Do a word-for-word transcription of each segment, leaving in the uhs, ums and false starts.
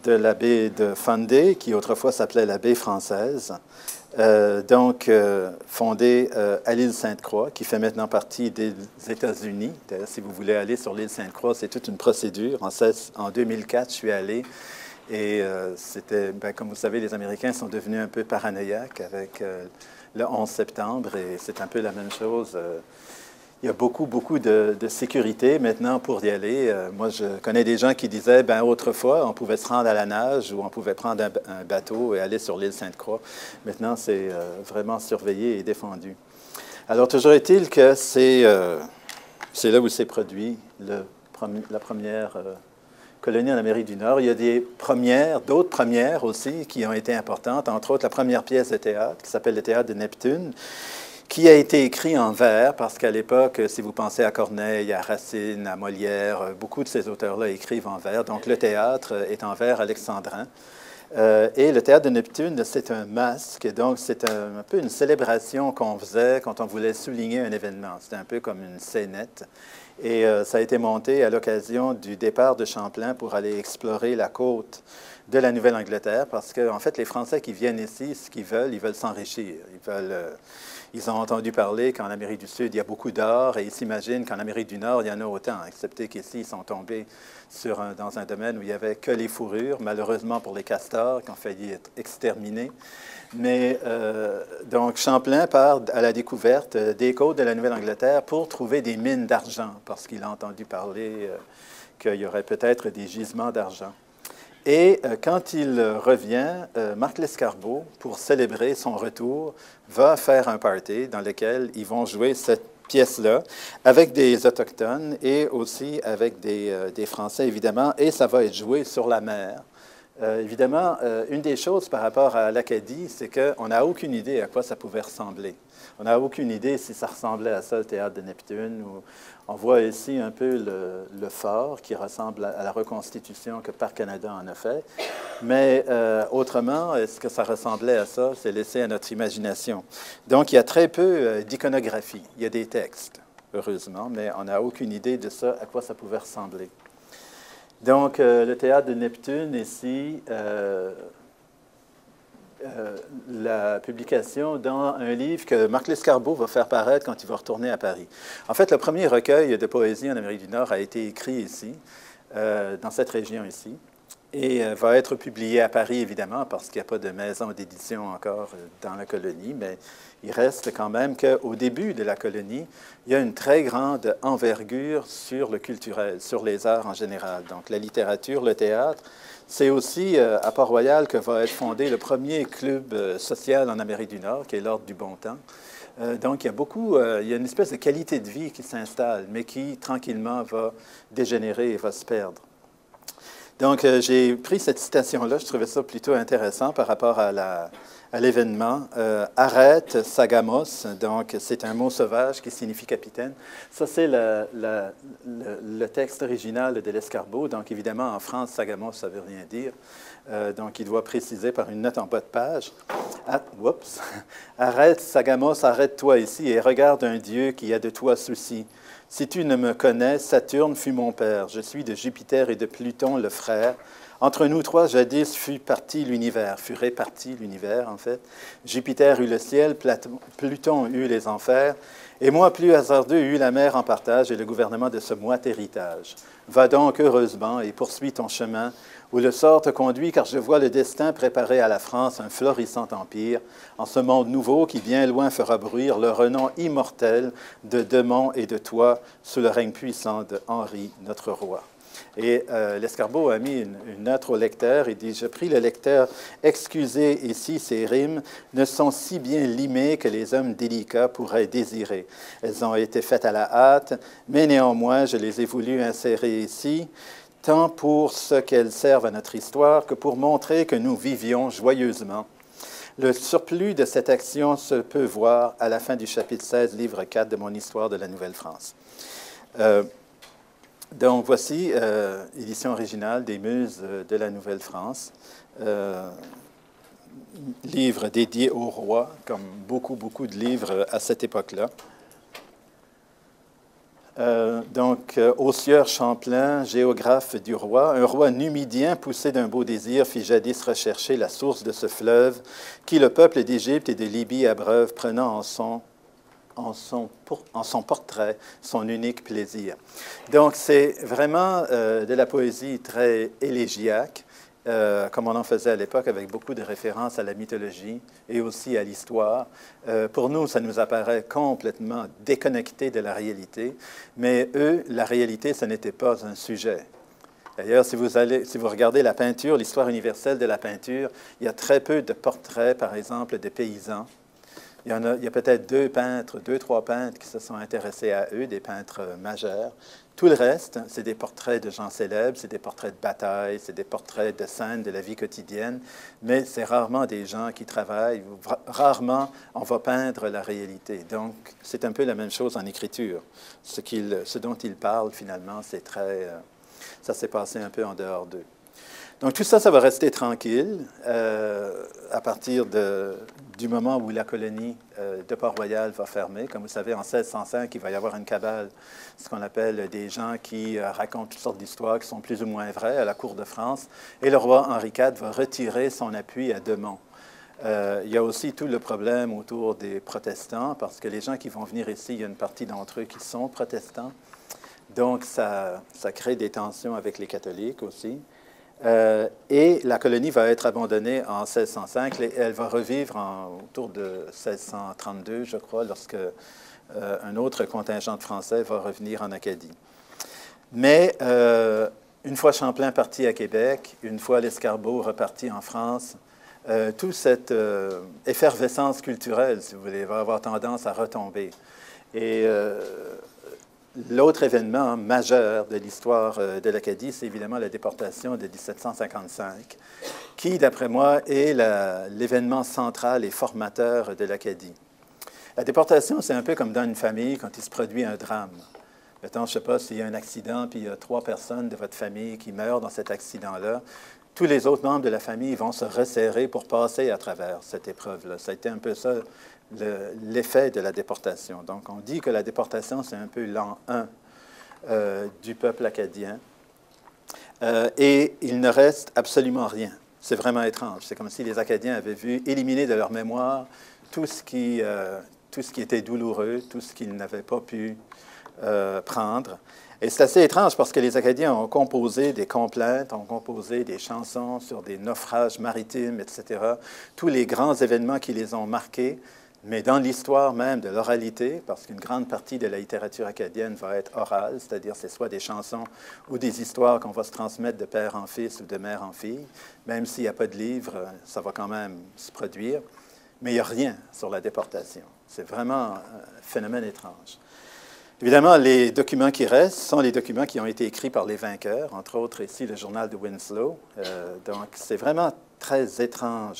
de la baie de Fundy, qui autrefois s'appelait la baie française, euh, donc euh, fondée euh, à l'île Sainte-Croix, qui fait maintenant partie des États-Unis. D'ailleurs, si vous voulez aller sur l'île Sainte-Croix, c'est toute une procédure. En, seize, en deux mille quatre, je suis allé et euh, c'était, ben, comme vous savez, les Américains sont devenus un peu paranoïaques avec euh, le onze septembre et c'est un peu la même chose. Euh, Il y a beaucoup, beaucoup de, de sécurité maintenant pour y aller. Euh, moi, je connais des gens qui disaient, ben autrefois, on pouvait se rendre à la nage ou on pouvait prendre un, un bateau et aller sur l'île Sainte-Croix. Maintenant, c'est euh, vraiment surveillé et défendu. Alors, toujours est-il que c'est euh, c'est là où s'est produit le, la première euh, colonie en Amérique du Nord. Il y a des premières, d'autres premières aussi qui ont été importantes, entre autres la première pièce de théâtre qui s'appelle le Théâtre de Neptune, qui a été écrit en vers, parce qu'à l'époque, si vous pensez à Corneille, à Racine, à Molière, beaucoup de ces auteurs-là écrivent en vers. Donc, le théâtre est en vers alexandrin. Euh, et le Théâtre de Neptune, c'est un masque. Donc, c'est un, un peu une célébration qu'on faisait quand on voulait souligner un événement. C'était un peu comme une scénette. Et euh, ça a été monté à l'occasion du départ de Champlain pour aller explorer la côte de la Nouvelle-Angleterre, parce qu'en en fait, les Français qui viennent ici, ce qu'ils veulent, ils veulent s'enrichir. Ils veulent... Euh, Ils ont entendu parler qu'en Amérique du Sud, il y a beaucoup d'or et ils s'imaginent qu'en Amérique du Nord, il y en a autant, excepté qu'ici, ils sont tombés sur un, dans un domaine où il n'y avait que les fourrures, malheureusement pour les castors qui ont failli être exterminés. Mais euh, donc, Champlain part à la découverte des côtes de la Nouvelle-Angleterre pour trouver des mines d'argent, parce qu'il a entendu parler euh, qu'il y aurait peut-être des gisements d'argent. Et euh, quand il revient, euh, Marc Lescarbot, pour célébrer son retour, va faire un party dans lequel ils vont jouer cette pièce-là avec des Autochtones et aussi avec des, euh, des Français, évidemment, et ça va être joué sur la mer. Euh, évidemment, euh, une des choses par rapport à l'Acadie, c'est qu'on n'a aucune idée à quoi ça pouvait ressembler. On n'a aucune idée si ça ressemblait à ça, le Théâtre de Neptune. Ou on voit ici un peu le, le fort qui ressemble à la reconstitution que Parc Canada en a fait. Mais euh, autrement, est-ce que ça ressemblait à ça? C'est laissé à notre imagination. Donc, il y a très peu euh, d'iconographie. Il y a des textes, heureusement, mais on n'a aucune idée de ça, à quoi ça pouvait ressembler. Donc, euh, le Théâtre de Neptune, ici, euh, euh, la publication dans un livre que Marc Lescarbot va faire paraître quand il va retourner à Paris. En fait, le premier recueil de poésie en Amérique du Nord a été écrit ici, euh, dans cette région ici, et euh, va être publié à Paris, évidemment, parce qu'il n'y a pas de maison d'édition encore euh, dans la colonie, mais il reste quand même qu'au début de la colonie, il y a une très grande envergure sur le culturel, sur les arts en général. Donc, la littérature, le théâtre. C'est aussi euh, à Port-Royal que va être fondé le premier club euh, social en Amérique du Nord, qui est l'Ordre du Bon Temps. Euh, donc, il y a beaucoup, euh, il y a une espèce de qualité de vie qui s'installe, mais qui, tranquillement, va dégénérer et va se perdre. Donc, euh, j'ai pris cette citation-là, je trouvais ça plutôt intéressant par rapport à la, à l'événement. Euh, arrête, Sagamos, donc c'est un mot sauvage qui signifie capitaine. Ça, c'est la, la, le, le texte original de Lescarbot. Donc, évidemment, en France, Sagamos, ça ne veut rien dire. Euh, donc, il doit préciser par une note en bas de page. Ah, oups. Arrête, Sagamos, arrête-toi ici et regarde un Dieu qui a de toi souci. Si tu ne me connais, Saturne fut mon père. Je suis de Jupiter et de Pluton le frère. Entre nous trois, jadis, fut parti l'univers, fut réparti l'univers, en fait. Jupiter eut le ciel, Platon, Pluton eut les enfers, et moi, plus hasardeux, eut la mer en partage et le gouvernement de ce moite héritage. Va donc heureusement et poursuis ton chemin, où le sort te conduit, car je vois le destin préparer à la France un florissant empire, en ce monde nouveau qui bien loin fera bruire le renom immortel de Demont et de toi, sous le règne puissant de Henri, notre roi. Et euh, Lescarbot a mis une, une note au lecteur. Il dit « Je prie le lecteur, excusez ici, ces rimes ne sont si bien limées que les hommes délicats pourraient désirer. Elles ont été faites à la hâte, mais néanmoins, je les ai voulu insérer ici, tant pour ce qu'elles servent à notre histoire que pour montrer que nous vivions joyeusement. Le surplus de cette action se peut voir à la fin du chapitre seize, livre quatre de mon Histoire de la Nouvelle-France. Euh, Donc, voici euh, l'édition originale des Muses de la Nouvelle-France. Euh, livre dédié au roi, comme beaucoup, beaucoup de livres à cette époque-là. Euh, donc, euh, Au sieur Champlain, géographe du roi, un roi numidien poussé d'un beau désir fit jadis rechercher la source de ce fleuve qui le peuple d'Égypte et de Libye abreuve, prenant en son, en, son, pour, en son portrait son unique plaisir. Donc, c'est vraiment euh, de la poésie très élégiaque, Euh, comme on en faisait à l'époque, avec beaucoup de références à la mythologie et aussi à l'histoire. Euh, pour nous, ça nous apparaît complètement déconnecté de la réalité, mais eux, la réalité, ce n'était pas un sujet. D'ailleurs, si vous, allez, si vous regardez la peinture, l'histoire universelle de la peinture, il y a très peu de portraits, par exemple, de paysans. Il y, en a, il y a peut-être deux peintres, deux, trois peintres qui se sont intéressés à eux, des peintres majeurs. Tout le reste, c'est des portraits de gens célèbres, c'est des portraits de bataille, c'est des portraits de scènes de la vie quotidienne, mais c'est rarement des gens qui travaillent, rarement on va peindre la réalité. Donc, c'est un peu la même chose en écriture. Ce, qu'il, ce dont ils parlent, finalement, c'est très... Euh, ça s'est passé un peu en dehors d'eux. Donc, tout ça, ça va rester tranquille euh, à partir de, du moment où la colonie euh, de Port-Royal va fermer. Comme vous savez, en seize cent cinq, il va y avoir une cabale, ce qu'on appelle des gens qui euh, racontent toutes sortes d'histoires qui sont plus ou moins vraies à la cour de France. Et le roi Henri quatre va retirer son appui à Demont. Euh, il y a aussi tout le problème autour des protestants, parce que les gens qui vont venir ici, il y a une partie d'entre eux qui sont protestants. Donc, ça, ça crée des tensions avec les catholiques aussi. Euh, et la colonie va être abandonnée en seize cent cinq et elle va revivre en, autour de seize cent trente-deux, je crois, lorsque euh, un autre contingent de Français va revenir en Acadie. Mais euh, une fois Champlain parti à Québec, une fois l'Escarbot reparti en France, euh, toute cette euh, effervescence culturelle, si vous voulez, va avoir tendance à retomber. Et euh, l'autre événement majeur de l'histoire de l'Acadie, c'est évidemment la déportation de dix-sept cent cinquante-cinq, qui, d'après moi, est la, l'événement central et formateur de l'Acadie. La déportation, c'est un peu comme dans une famille quand il se produit un drame. Mettons, je ne sais pas, s'il y a un accident, puis il y a trois personnes de votre famille qui meurent dans cet accident-là, tous les autres membres de la famille vont se resserrer pour passer à travers cette épreuve-là. Ça a été un peu ça, le, l'effet de la déportation. Donc, on dit que la déportation, c'est un peu l'an un euh, du peuple acadien. Euh, et il ne reste absolument rien. C'est vraiment étrange. C'est comme si les Acadiens avaient vu éliminer de leur mémoire tout ce qui, euh, tout ce qui était douloureux, tout ce qu'ils n'avaient pas pu euh, prendre. Et c'est assez étrange parce que les Acadiens ont composé des complaintes, ont composé des chansons sur des naufrages maritimes, et cetera, tous les grands événements qui les ont marqués, mais dans l'histoire même de l'oralité, parce qu'une grande partie de la littérature acadienne va être orale, c'est-à-dire c'est soit des chansons ou des histoires qu'on va se transmettre de père en fils ou de mère en fille. Même s'il n'y a pas de livre, ça va quand même se produire. Mais il n'y a rien sur la déportation. C'est vraiment un phénomène étrange. Évidemment, les documents qui restent sont les documents qui ont été écrits par les vainqueurs, entre autres ici le journal de Winslow. Euh, donc, c'est vraiment très étrange.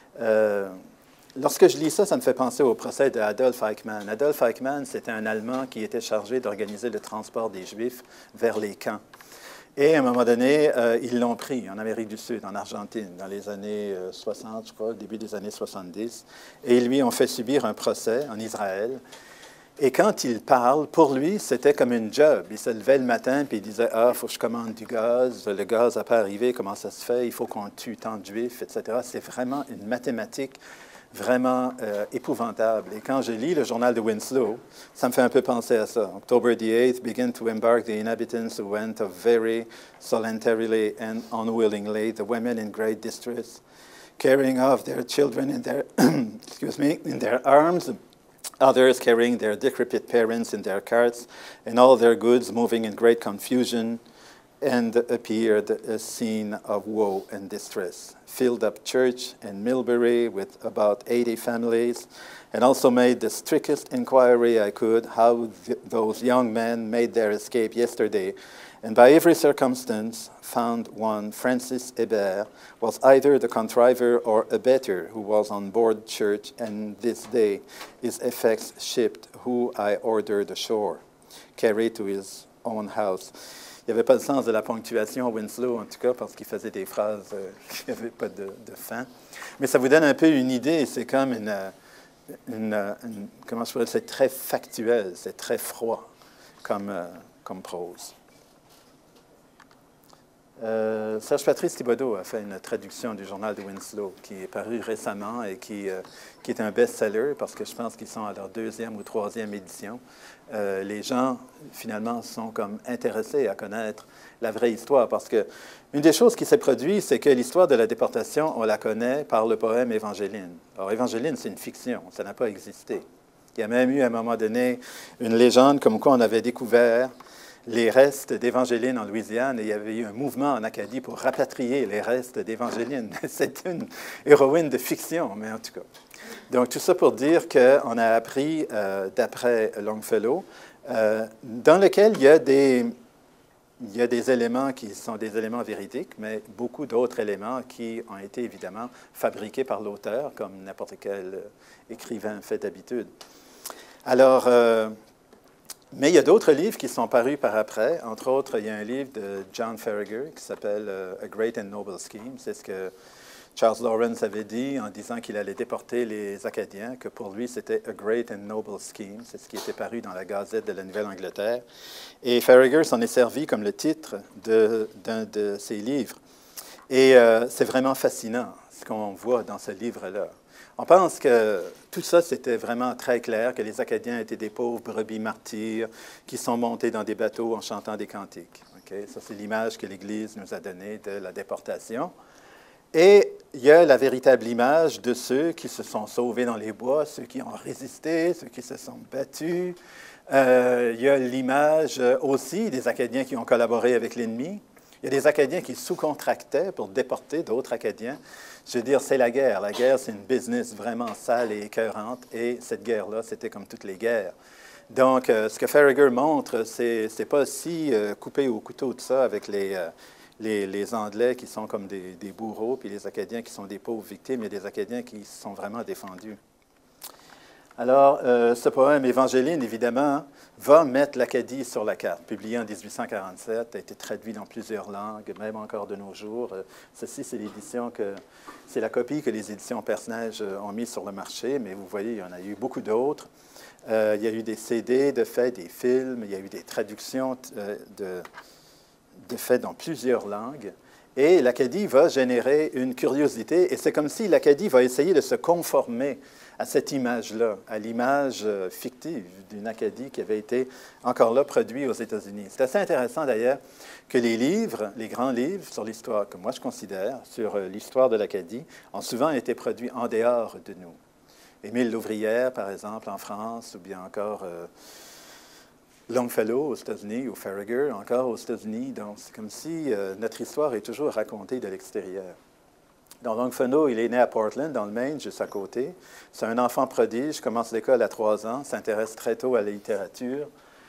Euh, lorsque je lis ça, ça me fait penser au procès d'Adolf Eichmann. Adolf Eichmann, c'était un Allemand qui était chargé d'organiser le transport des Juifs vers les camps. Et à un moment donné, euh, ils l'ont pris en Amérique du Sud, en Argentine, dans les années soixante, je crois, début des années soixante-dix. Et ils lui ont fait subir un procès en Israël. Et quand il parle, pour lui, c'était comme une job. Il se levait le matin et il disait « Ah, il faut que je commande du gaz. Le gaz n'a pas arrivé. Comment ça se fait? Il faut qu'on tue tant de Juifs, et cetera » C'est vraiment une mathématique vraiment euh, épouvantable. Et quand je lis le journal de Winslow, ça me fait un peu penser à ça. October the eighth began to embark the inhabitants who went off very solitarily and unwillingly, the women in great distress, carrying off their children in their, excuse me, in their arms, others carrying their decrepit parents in their carts, and all their goods moving in great confusion, and appeared a scene of woe and distress. Filled up church in Millbury with about eighty families, and also made the strictest inquiry I could how th those young men made their escape yesterday, and by every circumstance found one Francis Hébert was either the contriver or abettor who was on board church, and this day his effects shipped, who I ordered ashore, carried to his own house. Il n'y avait pas le sens de la ponctuation à Winslow, en tout cas, parce qu'il faisait des phrases euh, qui n'avaient pas de, de fin. Mais ça vous donne un peu une idée, c'est comme une, une, une comment je pourrais dire, c'est très factuel, c'est très froid. comme, euh, comme prose. Euh, Serge Patrice Thibodeau a fait une traduction du journal de Winslow qui est paru récemment et qui, euh, qui est un best-seller parce que je pense qu'ils sont à leur deuxième ou troisième édition. Euh, les gens, finalement, sont comme intéressés à connaître la vraie histoire parce que une des choses qui s'est produite, c'est que l'histoire de la déportation, on la connaît par le poème Évangéline. Alors, Évangéline, c'est une fiction, ça n'a pas existé. Il y a même eu, à un moment donné, une légende comme quoi on avait découvert les restes d'Évangéline en Louisiane et il y avait eu un mouvement en Acadie pour rapatrier les restes d'Évangéline. C'est une héroïne de fiction, mais en tout cas. Donc, tout ça pour dire qu'on a appris, euh, d'après Longfellow, euh, dans lequel il y a des... Il y a des éléments qui sont des éléments véridiques, mais beaucoup d'autres éléments qui ont été évidemment fabriqués par l'auteur, comme n'importe quel écrivain fait d'habitude. Alors, euh, mais il y a d'autres livres qui sont parus par après. Entre autres, il y a un livre de John Faragher qui s'appelle uh, A Great and Noble Scheme. C'est ce que Charles Lawrence avait dit en disant qu'il allait déporter les Acadiens, que pour lui, c'était A Great and Noble Scheme. C'est ce qui était paru dans la Gazette de la Nouvelle-Angleterre. Et Faragher s'en est servi comme le titre d'un de, de ses livres. Et euh, c'est vraiment fascinant ce qu'on voit dans ce livre-là. On pense que tout ça, c'était vraiment très clair, que les Acadiens étaient des pauvres brebis martyrs qui sont montés dans des bateaux en chantant des cantiques. Okay? Ça, c'est l'image que l'Église nous a donnée de la déportation. Et il y a la véritable image de ceux qui se sont sauvés dans les bois, ceux qui ont résisté, ceux qui se sont battus. Euh, il y a l'image aussi des Acadiens qui ont collaboré avec l'ennemi. Il y a des Acadiens qui sous-contractaient pour déporter d'autres Acadiens. Je veux dire, c'est la guerre. La guerre, c'est une business vraiment sale et écœurante. Et cette guerre-là, c'était comme toutes les guerres. Donc, euh, ce que Faragher montre, c'est c'est pas si euh, coupé au couteau de ça avec les... Euh, Les, les Anglais qui sont comme des, des bourreaux, puis les Acadiens qui sont des pauvres victimes, et des Acadiens qui sont vraiment défendus. Alors, euh, ce poème Évangéline, évidemment, va mettre l'Acadie sur la carte. Publié en dix-huit cent quarante-sept, a été traduit dans plusieurs langues, même encore de nos jours. Euh, ceci, c'est l'édition que, c'est la copie que les éditions Personnage ont mise sur le marché, mais vous voyez, il y en a eu beaucoup d'autres. Euh, il y a eu des C D, de fait, des films, il y a eu des traductions euh, de... de fait dans plusieurs langues, et l'Acadie va générer une curiosité, et c'est comme si l'Acadie va essayer de se conformer à cette image-là, à l'image fictive d'une Acadie qui avait été encore là produite aux États-Unis. C'est assez intéressant d'ailleurs que les livres, les grands livres sur l'histoire, que moi je considère, sur l'histoire de l'Acadie, ont souvent été produits en dehors de nous. Émile Louvrière, par exemple, en France, ou bien encore... Euh, Longfellow aux États-Unis, ou Faragher encore aux États-Unis. Donc, c'est comme si euh, notre histoire est toujours racontée de l'extérieur. Donc, Longfellow, il est né à Portland, dans le Maine, juste à côté. C'est un enfant prodige, commence l'école à trois ans, s'intéresse très tôt à la littérature.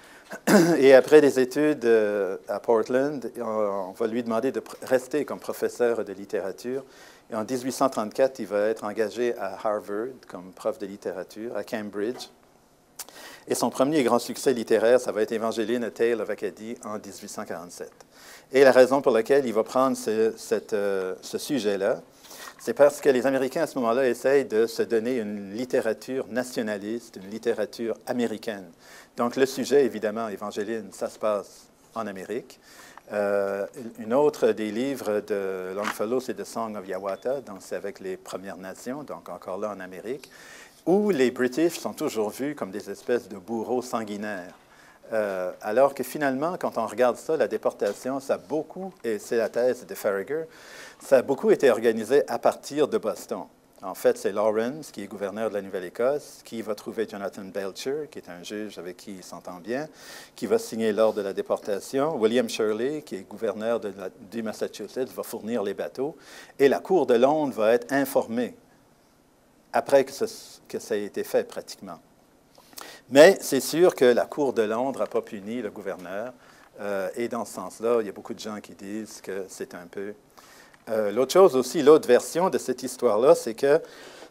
Et après des études euh, à Portland, on, on va lui demander de rester comme professeur de littérature. Et en dix-huit cent trente-quatre, il va être engagé à Harvard comme prof de littérature, à Cambridge. Et son premier grand succès littéraire, ça va être Évangéline, A Tale of Acadie, en dix-huit cent quarante-sept. Et la raison pour laquelle il va prendre ce, cette, euh, ce sujet-là, c'est parce que les Américains, à ce moment-là, essayent de se donner une littérature nationaliste, une littérature américaine. Donc, le sujet, évidemment, Évangéline, ça se passe en Amérique. Euh, une autre des livres de Longfellow, c'est The Song of Hiawatha, donc c'est avec les Premières Nations, donc encore là en Amérique, où les British sont toujours vus comme des espèces de bourreaux sanguinaires. Euh, alors que finalement, quand on regarde ça, la déportation, ça a beaucoup, et c'est la thèse de Faragher, ça a beaucoup été organisé à partir de Boston. En fait, c'est Lawrence, qui est gouverneur de la Nouvelle-Écosse, qui va trouver Jonathan Belcher, qui est un juge avec qui il s'entend bien, qui va signer l'ordre de la déportation. William Shirley, qui est gouverneur de la, du Massachusetts, va fournir les bateaux. Et la Cour de Londres va être informée après que, ce, que ça ait été fait, pratiquement. Mais c'est sûr que la Cour de Londres n'a pas puni le gouverneur. Euh, et dans ce sens-là, il y a beaucoup de gens qui disent que c'est un peu... Euh, l'autre chose aussi, l'autre version de cette histoire-là, c'est que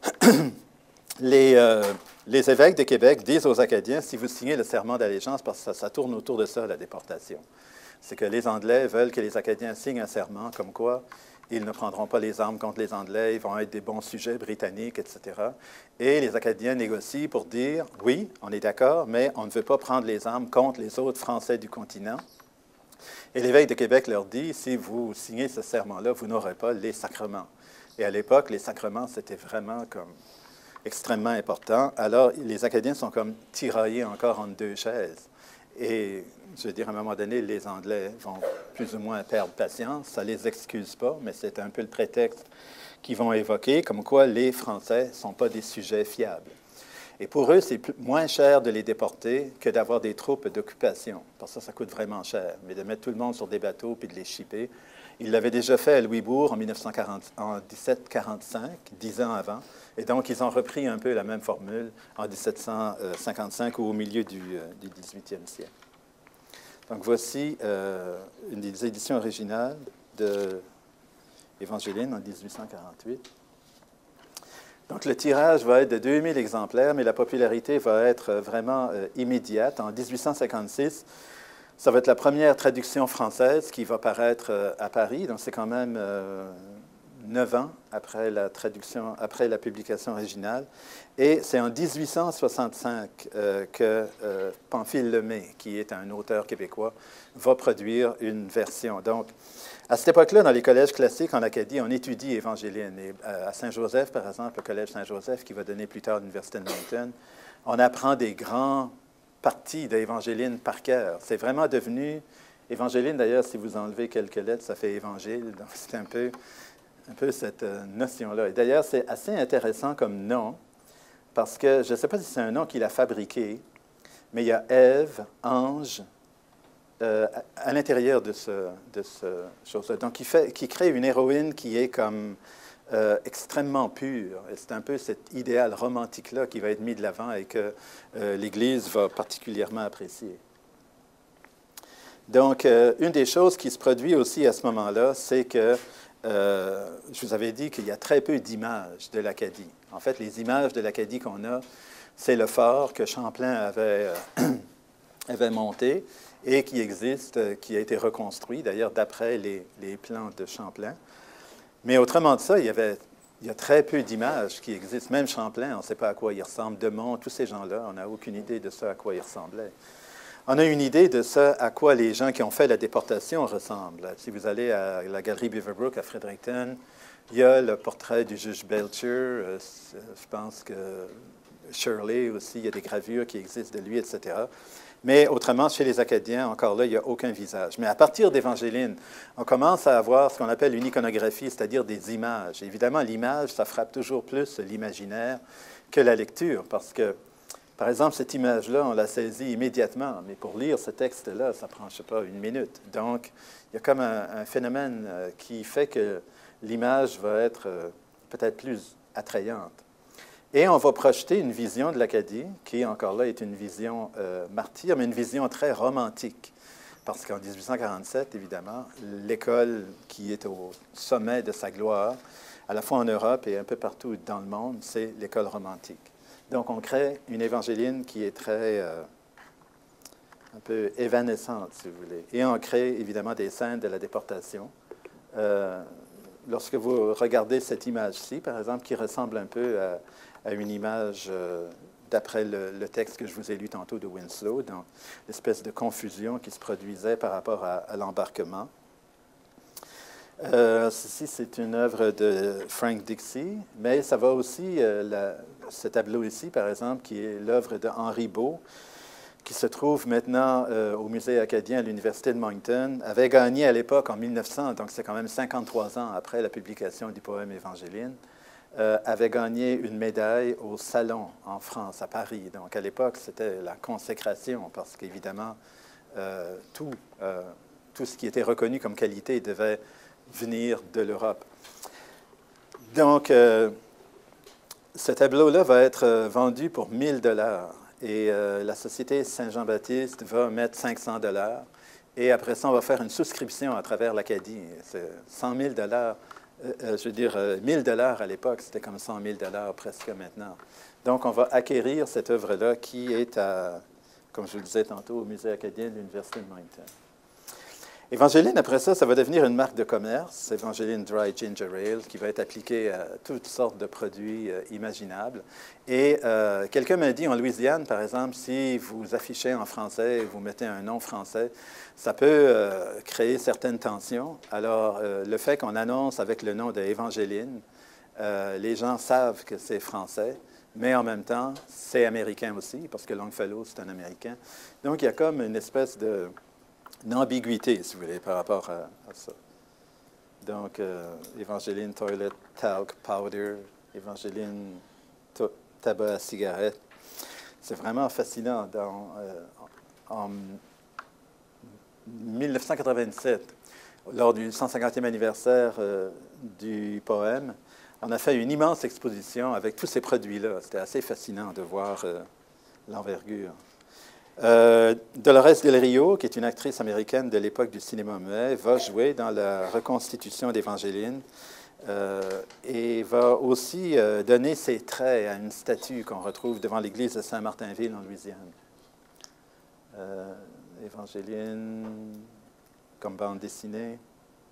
les, euh, les évêques de Québec disent aux Acadiens, si vous signez le serment d'allégeance, parce que ça, ça tourne autour de ça, la déportation, c'est que les Anglais veulent que les Acadiens signent un serment comme quoi ils ne prendront pas les armes contre les Anglais, ils vont être des bons sujets britanniques, et cetera. Et les Acadiens négocient pour dire, oui, on est d'accord, mais on ne veut pas prendre les armes contre les autres Français du continent. Et l'évêque de Québec leur dit, si vous signez ce serment-là, vous n'aurez pas les sacrements. Et à l'époque, les sacrements, c'était vraiment comme extrêmement important. Alors, les Acadiens sont comme tiraillés encore entre deux chaises. Et, je veux dire, à un moment donné, les Anglais vont plus ou moins perdre patience. Ça ne les excuse pas, mais c'est un peu le prétexte qu'ils vont évoquer, comme quoi les Français ne sont pas des sujets fiables. Et pour eux, c'est moins cher de les déporter que d'avoir des troupes d'occupation, parce que ça, ça coûte vraiment cher. Mais de mettre tout le monde sur des bateaux puis de les shipper, ils l'avaient déjà fait à Louisbourg en, mille neuf cent quarante, en mille sept cent quarante-cinq, dix ans avant. Et donc, ils ont repris un peu la même formule en mille sept cent cinquante-cinq ou au milieu du, du dix-huitième siècle. Donc, voici euh, une des éditions originales de Évangéline en mille huit cent quarante-huit. Donc, le tirage va être de deux mille exemplaires, mais la popularité va être vraiment euh, immédiate. En mille huit cent cinquante-six, ça va être la première traduction française qui va paraître euh, à Paris. Donc, c'est quand même euh, neuf ans après la traduction, après la publication originale. Et c'est en mille huit cent soixante-cinq euh, que euh, Pamphile Lemay, qui est un auteur québécois, va produire une version. Donc, à cette époque-là, dans les collèges classiques en Acadie, on étudie Évangéline. Et à Saint-Joseph, par exemple, le collège Saint-Joseph, qui va donner plus tard l'Université de Moncton, on apprend des grands parties d'Évangéline par cœur. C'est vraiment devenu... Évangéline, d'ailleurs, si vous enlevez quelques lettres, ça fait Évangile. Donc, c'est un peu, un peu cette euh, notion-là. Et d'ailleurs, c'est assez intéressant comme nom, parce que je ne sais pas si c'est un nom qu'il a fabriqué, mais il y a Ève, ange, Euh, à, à l'intérieur de ce, de ce chose-là. Donc, qui, fait, qui crée une héroïne qui est comme euh, extrêmement pure. Et c'est un peu cet idéal romantique-là qui va être mis de l'avant et que euh, l'Église va particulièrement apprécier. Donc, euh, une des choses qui se produit aussi à ce moment-là, c'est que euh, je vous avais dit qu'il y a très peu d'images de l'Acadie. En fait, les images de l'Acadie qu'on a, c'est le fort que Champlain avait, euh, avait monté et qui existe, qui a été reconstruit, d'ailleurs, d'après les, les plans de Champlain. Mais autrement de ça, il y, avait, il y a très peu d'images qui existent. Même Champlain, on ne sait pas à quoi il ressemble. De Mont, tous ces gens-là, on n'a aucune idée de ça, à quoi ils ressemblaient. On a une idée de ça, à quoi les gens qui ont fait la déportation ressemblent. Si vous allez à la galerie Beaverbrook à Fredericton, il y a le portrait du juge Belcher. Je pense que Shirley aussi, il y a des gravures qui existent de lui, et cetera. Mais autrement, chez les Acadiens, encore là, il n'y a aucun visage. Mais à partir d'Évangéline, on commence à avoir ce qu'on appelle une iconographie, c'est-à-dire des images. Évidemment, l'image, ça frappe toujours plus l'imaginaire que la lecture, parce que, par exemple, cette image-là, on la saisit immédiatement, mais pour lire ce texte-là, ça prend, je ne sais pas, une minute. Donc, il y a comme un, un phénomène qui fait que l'image va être euh, peut-être plus attrayante. Et on va projeter une vision de l'Acadie, qui, encore là, est une vision euh, martyre, mais une vision très romantique. Parce qu'en mille huit cent quarante-sept, évidemment, l'école qui est au sommet de sa gloire, à la fois en Europe et un peu partout dans le monde, c'est l'école romantique. Donc, on crée une évangéline qui est très, euh, un peu évanescente, si vous voulez. Et on crée, évidemment, des scènes de la déportation. Euh, lorsque vous regardez cette image-ci, par exemple, qui ressemble un peu à... à une image euh, d'après le, le texte que je vous ai lu tantôt de Winslow, dans l'espèce de confusion qui se produisait par rapport à, à l'embarquement. Euh, ceci, c'est une œuvre de Frank Dixie, mais ça va aussi, euh, la, ce tableau ici, par exemple, qui est l'œuvre de Henri Beau, qui se trouve maintenant euh, au Musée acadien à l'Université de Moncton, avait gagné à l'époque, en mille neuf cents, donc c'est quand même cinquante-trois ans après la publication du poème Évangéline, Euh, avait gagné une médaille au Salon en France, à Paris. Donc, à l'époque, c'était la consécration, parce qu'évidemment, euh, tout, euh, tout ce qui était reconnu comme qualité devait venir de l'Europe. Donc, euh, ce tableau-là va être euh, vendu pour mille dollars. Et euh, la Société Saint-Jean-Baptiste va mettre cinq cents dollars. Et après ça, on va faire une souscription à travers l'Acadie. C'est cent mille dollars. Euh, je veux dire, euh, mille dollars à l'époque, c'était comme cent mille dollars presque maintenant. Donc, on va acquérir cette œuvre-là qui est, à, comme je vous le disais tantôt, au Musée acadien de l'Université de Moncton. Évangéline, après ça, ça va devenir une marque de commerce, Évangéline Dry Ginger Ale, qui va être appliquée à toutes sortes de produits euh, imaginables. Et euh, quelqu'un m'a dit, en Louisiane, par exemple, si vous affichez en français et vous mettez un nom français, ça peut euh, créer certaines tensions. Alors, euh, le fait qu'on annonce avec le nom d'Évangéline, euh, les gens savent que c'est français, mais en même temps, c'est américain aussi, parce que Longfellow, c'est un Américain. Donc, il y a comme une espèce de... une ambiguïté, si vous voulez, par rapport à, à ça. Donc, euh, Évangéline Toilet Talc Powder, Évangéline Tabac à cigarette. C'est vraiment fascinant. Dans, euh, en mille neuf cent quatre-vingt-dix-sept, lors du cent cinquantième anniversaire euh, du poème, on a fait une immense exposition avec tous ces produits-là. C'était assez fascinant de voir euh, l'envergure. Euh, Dolores Del Rio, qui est une actrice américaine de l'époque du cinéma muet, va jouer dans la reconstitution d'Évangéline euh, et va aussi euh, donner ses traits à une statue qu'on retrouve devant l'église de Saint-Martinville en Louisiane. Euh, Évangéline comme bande dessinée.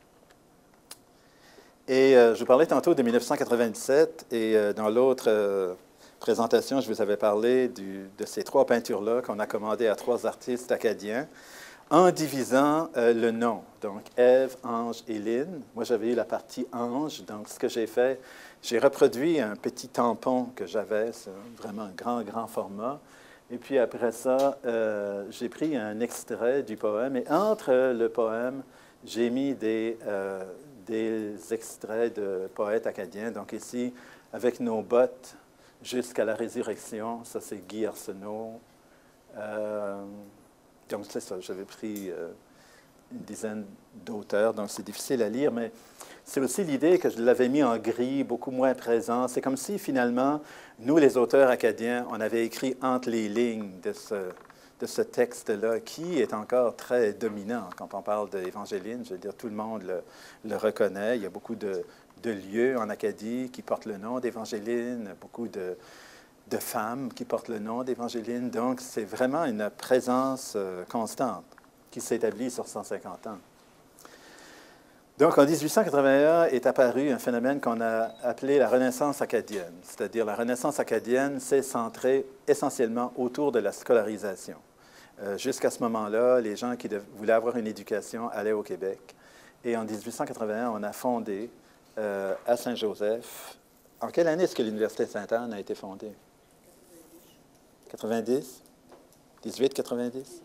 Et euh, je vous parlais tantôt de mille neuf cent quatre-vingt-dix-sept et euh, dans l'autre... Euh, présentation, je vous avais parlé du, de ces trois peintures-là qu'on a commandées à trois artistes acadiens en divisant euh, le nom. Donc, Ève, Ange et Lynn. Moi, j'avais eu la partie Ange. Donc, ce que j'ai fait, j'ai reproduit un petit tampon que j'avais, c'est vraiment un grand, grand format. Et puis après ça, euh, j'ai pris un extrait du poème. Et entre le poème, j'ai mis des, euh, des extraits de poètes acadiens. Donc ici, avec nos bottes, jusqu'à la résurrection, ça c'est Guy Arsenault. Euh, donc c'est ça, j'avais pris euh, une dizaine d'auteurs, donc c'est difficile à lire, mais c'est aussi l'idée que je l'avais mis en gris, beaucoup moins présent. C'est comme si finalement, nous les auteurs acadiens, on avait écrit entre les lignes de ce, de ce texte-là, qui est encore très dominant. Quand on parle d'Évangéline, je veux dire, tout le monde le, le reconnaît. Il y a beaucoup de... de lieux en Acadie qui portent le nom d'Évangéline, beaucoup de, de femmes qui portent le nom d'Évangéline. Donc, c'est vraiment une présence euh, constante qui s'établit sur cent cinquante ans. Donc, en dix-huit cent quatre-vingt-un est apparu un phénomène qu'on a appelé la Renaissance acadienne. C'est-à-dire, la Renaissance acadienne s'est centrée essentiellement autour de la scolarisation. Euh, jusqu'à ce moment-là, les gens qui voulaient avoir une éducation allaient au Québec. Et en dix-huit cent quatre-vingt-un, on a fondé Euh, à Saint-Joseph. En quelle année est-ce que l'Université de Sainte-Anne a été fondée? quatre-vingt-dix? dix-huit quatre-vingt-dix?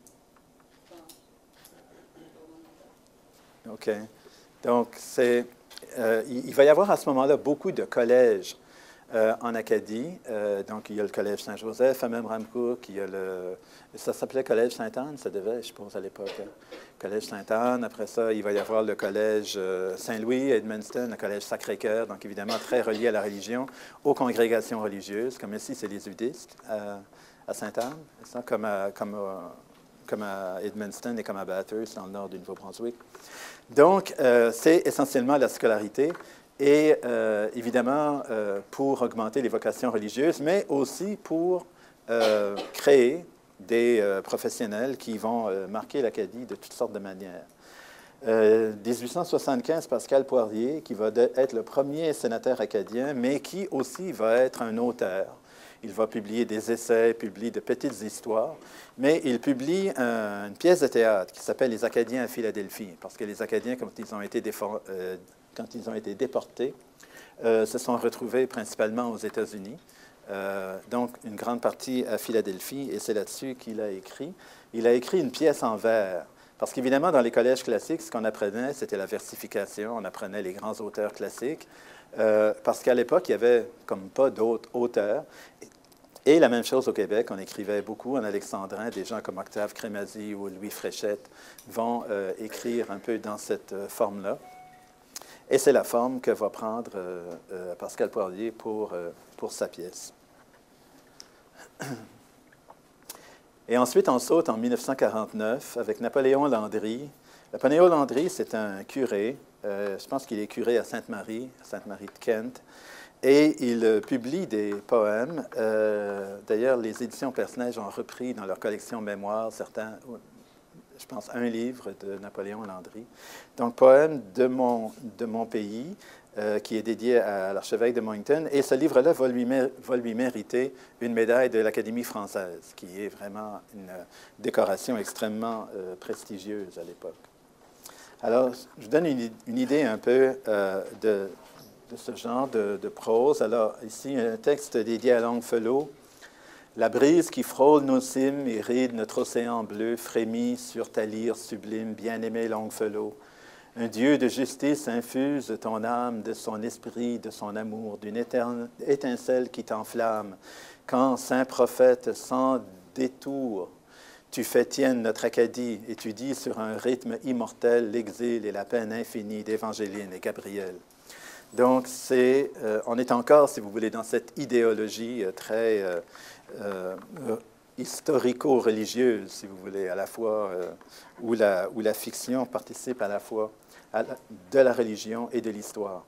OK. Donc, c'est, euh, il, il va y avoir à ce moment-là beaucoup de collèges euh, en Acadie. Euh, donc, il y a le Collège Saint-Joseph à Memramcook, il y a le... Ça s'appelait Collège Sainte-Anne, ça devait, je suppose, à l'époque. Hein? Collège Sainte-Anne. Après ça, il va y avoir le Collège euh, Saint-Louis, Edmundston, le Collège Sacré-Cœur, donc évidemment très relié à la religion, aux congrégations religieuses, comme ici, c'est les Udistes à, à Sainte-Anne, comme à, comme, à, comme à Edmundston et comme à Bathurst, dans le nord du Nouveau-Brunswick. Donc, euh, c'est essentiellement la scolarité. Et euh, évidemment, euh, pour augmenter les vocations religieuses, mais aussi pour euh, créer des euh, professionnels qui vont euh, marquer l'Acadie de toutes sortes de manières. Euh, dix-huit cent soixante-quinze, Pascal Poirier, qui va de, être le premier sénateur acadien, mais qui aussi va être un auteur. Il va publier des essais, publie de petites histoires, mais il publie un, une pièce de théâtre qui s'appelle « Les Acadiens à Philadelphie », parce que les Acadiens, quand ils ont été, défor, euh, quand ils ont été déportés, euh, se sont retrouvés principalement aux États-Unis. Euh, donc, une grande partie à Philadelphie, et c'est là-dessus qu'il a écrit. Il a écrit une pièce en vers, parce qu'évidemment, dans les collèges classiques, ce qu'on apprenait, c'était la versification, on apprenait les grands auteurs classiques, euh, parce qu'à l'époque, il n'y avait comme pas d'autres auteurs. Et la même chose au Québec, on écrivait beaucoup en alexandrin, des gens comme Octave Crémazie ou Louis Fréchette vont euh, écrire un peu dans cette euh, forme-là. Et c'est la forme que va prendre euh, euh, Pascal Poirier pour, euh, pour sa pièce. Et ensuite, on saute en mille neuf cent quarante-neuf avec Napoléon Landry. Napoléon Landry, c'est un curé. Euh, je pense qu'il est curé à Sainte-Marie, Sainte-Marie de Kent. Et il euh, publie des poèmes. Euh, D'ailleurs, les éditions Personnage ont repris dans leur collection Mémoire certains, je pense, un livre de Napoléon Landry. Donc, poème de mon, de mon pays, euh, qui est dédié à l'archevêque de Moncton. Et ce livre-là va lui, va lui mériter une médaille de l'Académie française, qui est vraiment une décoration extrêmement euh, prestigieuse à l'époque. Alors, je vous donne une, une idée un peu euh, de, de ce genre de, de prose. Alors, ici, un texte dédié à Longfellow. La brise qui frôle nos cimes et ride notre océan bleu frémit sur ta lyre sublime, bien-aimé Longfellow. Un Dieu de justice infuse ton âme de son esprit, de son amour, d'une étincelle qui t'enflamme. Quand, saint prophète, sans détour, tu fais tienne notre Acadie et tu dis sur un rythme immortel l'exil et la peine infinie d'Évangéline et Gabriel. Donc, c'est, euh, on est encore, si vous voulez, dans cette idéologie euh, très euh, euh, historico-religieuse, si vous voulez, à la fois, euh, où, la, où la fiction participe à la fois à la, de la religion et de l'histoire.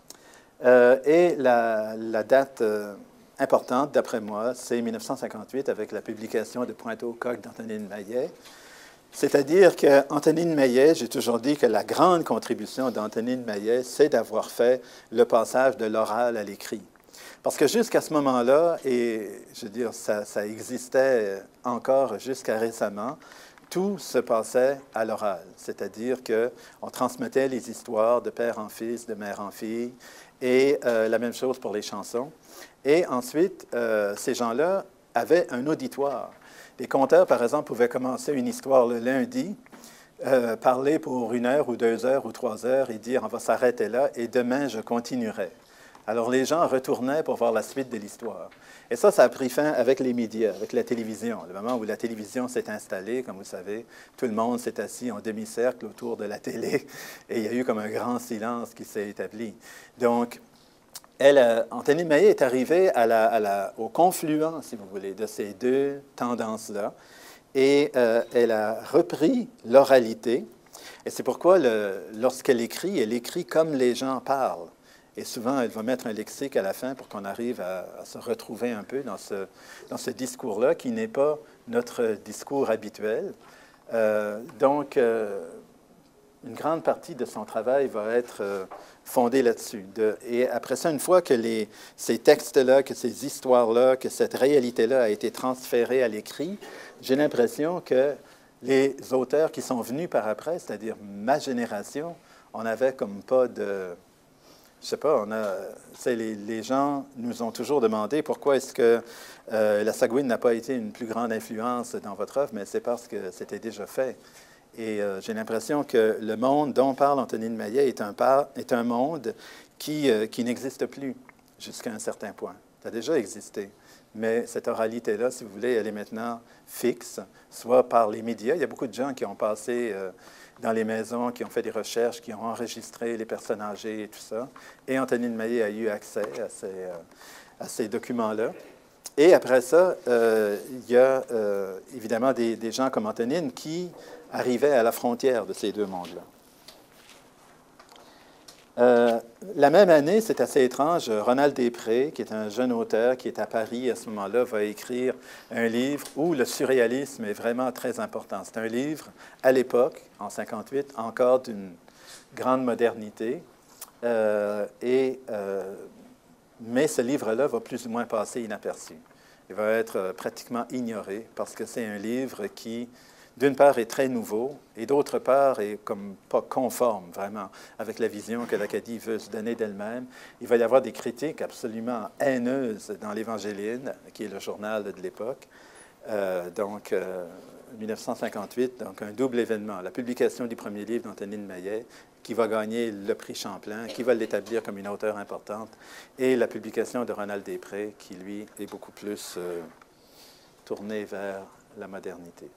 Euh, et la, la date euh, importante, d'après moi, c'est mille neuf cent cinquante-huit, avec la publication de Pointe-aux-Coques d'Antonine Maillet. C'est-à-dire qu'Antonine Maillet, j'ai toujours dit que la grande contribution d'Antonine Maillet, c'est d'avoir fait le passage de l'oral à l'écrit. Parce que jusqu'à ce moment-là, et je veux dire, ça, ça existait encore jusqu'à récemment, tout se passait à l'oral. C'est-à-dire qu'on transmettait les histoires de père en fils, de mère en fille, et euh, la même chose pour les chansons. Et ensuite, euh, ces gens-là avaient un auditoire. Les conteurs, par exemple, pouvaient commencer une histoire le lundi, euh, parler pour une heure ou deux heures ou trois heures et dire « on va s'arrêter là et demain, je continuerai ». Alors, les gens retournaient pour voir la suite de l'histoire. Et ça, ça a pris fin avec les médias, avec la télévision. Le moment où la télévision s'est installée, comme vous savez, tout le monde s'est assis en demi-cercle autour de la télé et il y a eu comme un grand silence qui s'est établi. Donc, Elle, euh, Antonine Maillet est arrivée à la, à la, au confluent, si vous voulez, de ces deux tendances-là, et euh, elle a repris l'oralité. Et c'est pourquoi, lorsqu'elle écrit, elle écrit comme les gens parlent. Et souvent, elle va mettre un lexique à la fin pour qu'on arrive à, à se retrouver un peu dans ce, dans ce discours-là, qui n'est pas notre discours habituel. Euh, donc, euh, une grande partie de son travail va être euh, fondée là-dessus. Et après ça, une fois que les, ces textes-là, que ces histoires-là, que cette réalité-là a été transférée à l'écrit, j'ai l'impression que les auteurs qui sont venus par après, c'est-à-dire ma génération, on n'avait comme pas de... Je sais pas, on a, les, les gens nous ont toujours demandé pourquoi est-ce que euh, la Sagouine n'a pas été une plus grande influence dans votre œuvre, mais c'est parce que c'était déjà fait. Et euh, j'ai l'impression que le monde dont parle Antonine Maillet est un, par, est un monde qui, euh, qui n'existe plus jusqu'à un certain point. Ça a déjà existé. Mais cette oralité-là, si vous voulez, elle est maintenant fixe, soit par les médias. Il y a beaucoup de gens qui ont passé euh, dans les maisons, qui ont fait des recherches, qui ont enregistré les personnes âgées et tout ça. Et Antonine Maillet a eu accès à ces, euh, à ces documents-là. Et après ça, euh, il y a euh, évidemment des, des gens comme Antonine qui arrivaient à la frontière de ces deux mondes-là. Euh, la même année, c'est assez étrange, Ronald Després, qui est un jeune auteur qui est à Paris à ce moment-là, va écrire un livre où le surréalisme est vraiment très important. C'est un livre, à l'époque, en cinquante-huit, encore d'une grande modernité. Euh, et, euh, mais ce livre-là va plus ou moins passer inaperçu. Il va être pratiquement ignoré parce que c'est un livre qui, d'une part, est très nouveau et d'autre part, est comme pas conforme vraiment avec la vision que l'Acadie veut se donner d'elle-même. Il va y avoir des critiques absolument haineuses dans l'Évangéline, qui est le journal de l'époque. Euh, donc, euh, mille neuf cent cinquante-huit, donc un double événement. La publication du premier livre d'Antonine Maillet, qui va gagner le prix Champlain, qui va l'établir comme une auteure importante, et la publication de Ronald Després, qui, lui, est beaucoup plus euh, tourné vers la modernité.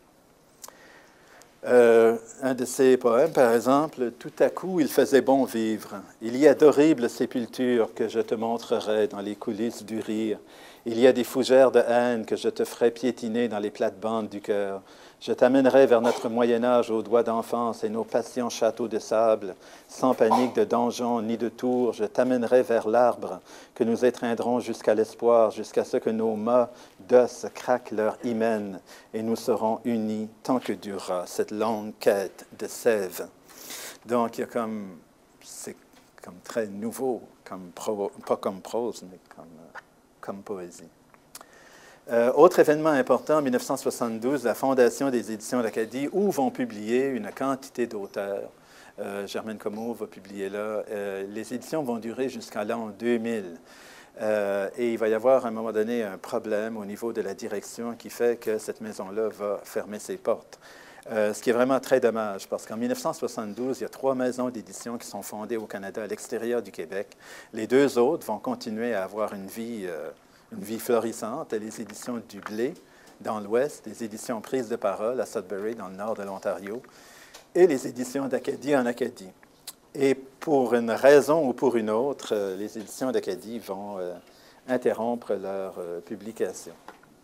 Euh, un de ses poèmes, par exemple, « Tout à coup, il faisait bon vivre. Il y a d'horribles sépultures que je te montrerai dans les coulisses du rire. Il y a des fougères de haine que je te ferai piétiner dans les plates-bandes du cœur. Je t'amènerai vers notre Moyen-Âge aux doigts d'enfance et nos patients châteaux de sable, sans panique de donjons ni de tours. Je t'amènerai vers l'arbre que nous étreindrons jusqu'à l'espoir, jusqu'à ce que nos mâts d'os craquent leur hymen et nous serons unis tant que durera cette longue quête de sève. Donc, il y a comme, c'est comme très nouveau, comme pro, pas comme prose, mais comme, comme poésie. Euh, autre événement important, en mille neuf cent soixante-douze, la fondation des éditions l'Acadie, où vont publier une quantité d'auteurs. Euh, Germaine Comeau va publier là. Euh, les éditions vont durer jusqu'à l'an deux mille. Euh, et il va y avoir à un moment donné un problème au niveau de la direction qui fait que cette maison-là va fermer ses portes. Euh, ce qui est vraiment très dommage, parce qu'en mille neuf cent soixante-douze, il y a trois maisons d'édition qui sont fondées au Canada, à l'extérieur du Québec. Les deux autres vont continuer à avoir une vie... Euh, une vie florissante, les éditions du Blé dans l'Ouest, les éditions Prise de parole à Sudbury dans le nord de l'Ontario, et les éditions d'Acadie en Acadie. Et pour une raison ou pour une autre, euh, les éditions d'Acadie vont euh, interrompre leur euh, publication.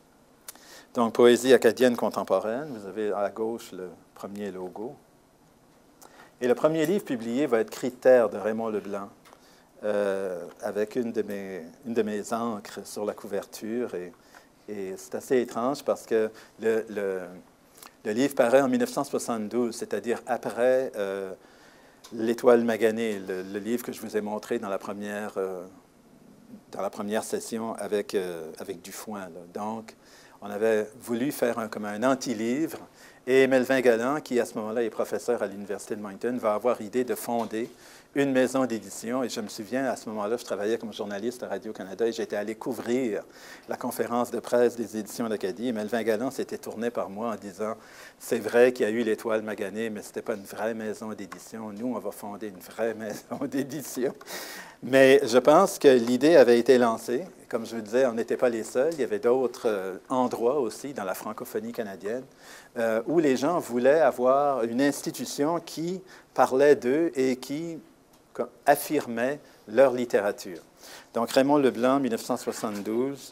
Donc, Poésie acadienne contemporaine, vous avez à gauche le premier logo. Et le premier livre publié va être Critères de Raymond Leblanc. Euh, avec une de, mes, une de mes encres sur la couverture. Et, et c'est assez étrange parce que le, le, le livre paraît en mille neuf cent soixante-douze, c'est-à-dire après euh, L'Étoile maganée, le, le livre que je vous ai montré dans la première, euh, dans la première session avec, euh, avec Dufoin. Là. Donc, on avait voulu faire un, comme un anti-livre. Et Melvin Galland, qui à ce moment-là est professeur à l'Université de Moncton, va avoir l'idée de fonder une maison d'édition. Et je me souviens, à ce moment-là, je travaillais comme journaliste à Radio-Canada et j'étais allé couvrir la conférence de presse des éditions d'Acadie. Et Melvin Galland s'était tourné par moi en disant « C'est vrai qu'il y a eu l'Étoile maganée, mais ce n'était pas une vraie maison d'édition. Nous, on va fonder une vraie maison d'édition. » Mais je pense que l'idée avait été lancée. Comme je vous disais, on n'était pas les seuls. Il y avait d'autres euh, endroits aussi dans la francophonie canadienne euh, où les gens voulaient avoir une institution qui parlait d'eux et qui affirmait leur littérature. Donc, Raymond Leblanc, mille neuf cent soixante-douze.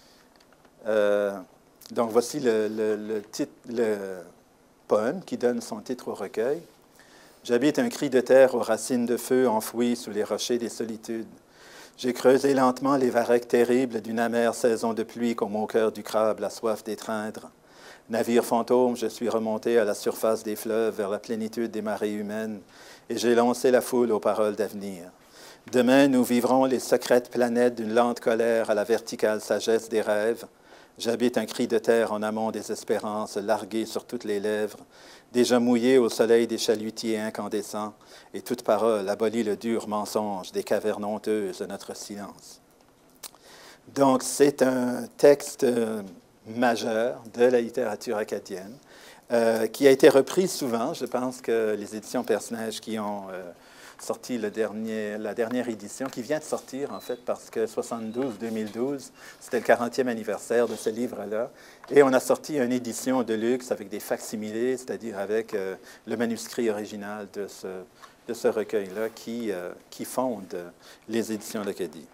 Euh, donc, voici le, le, le, titre, le poème qui donne son titre au recueil. « J'habite un cri de terre aux racines de feu enfouies sous les rochers des solitudes. J'ai creusé lentement les varechs terribles d'une amère saison de pluie comme au cœur du crabe la soif d'étreindre. Navire fantôme, je suis remonté à la surface des fleuves vers la plénitude des marées humaines et j'ai lancé la foule aux paroles d'avenir. Demain, nous vivrons les secrètes planètes d'une lente colère à la verticale sagesse des rêves. J'habite un cri de terre en amont des espérances, largué sur toutes les lèvres, déjà mouillé au soleil des chalutiers incandescents, et toute parole abolit le dur mensonge des cavernes honteuses de notre silence. » Donc, c'est un texte euh, majeur de la littérature acadienne euh, qui a été repris souvent. Je pense que les éditions Personnage qui ont euh, sorti le dernier, la dernière édition, qui vient de sortir, en fait, parce que soixante-douze deux mille douze, c'était le quarantième anniversaire de ce livre-là. Et on a sorti une édition de luxe avec des facsimilés, c'est-à-dire avec euh, le manuscrit original de ce, de ce recueil-là qui, euh, qui fonde les éditions d'Acadie.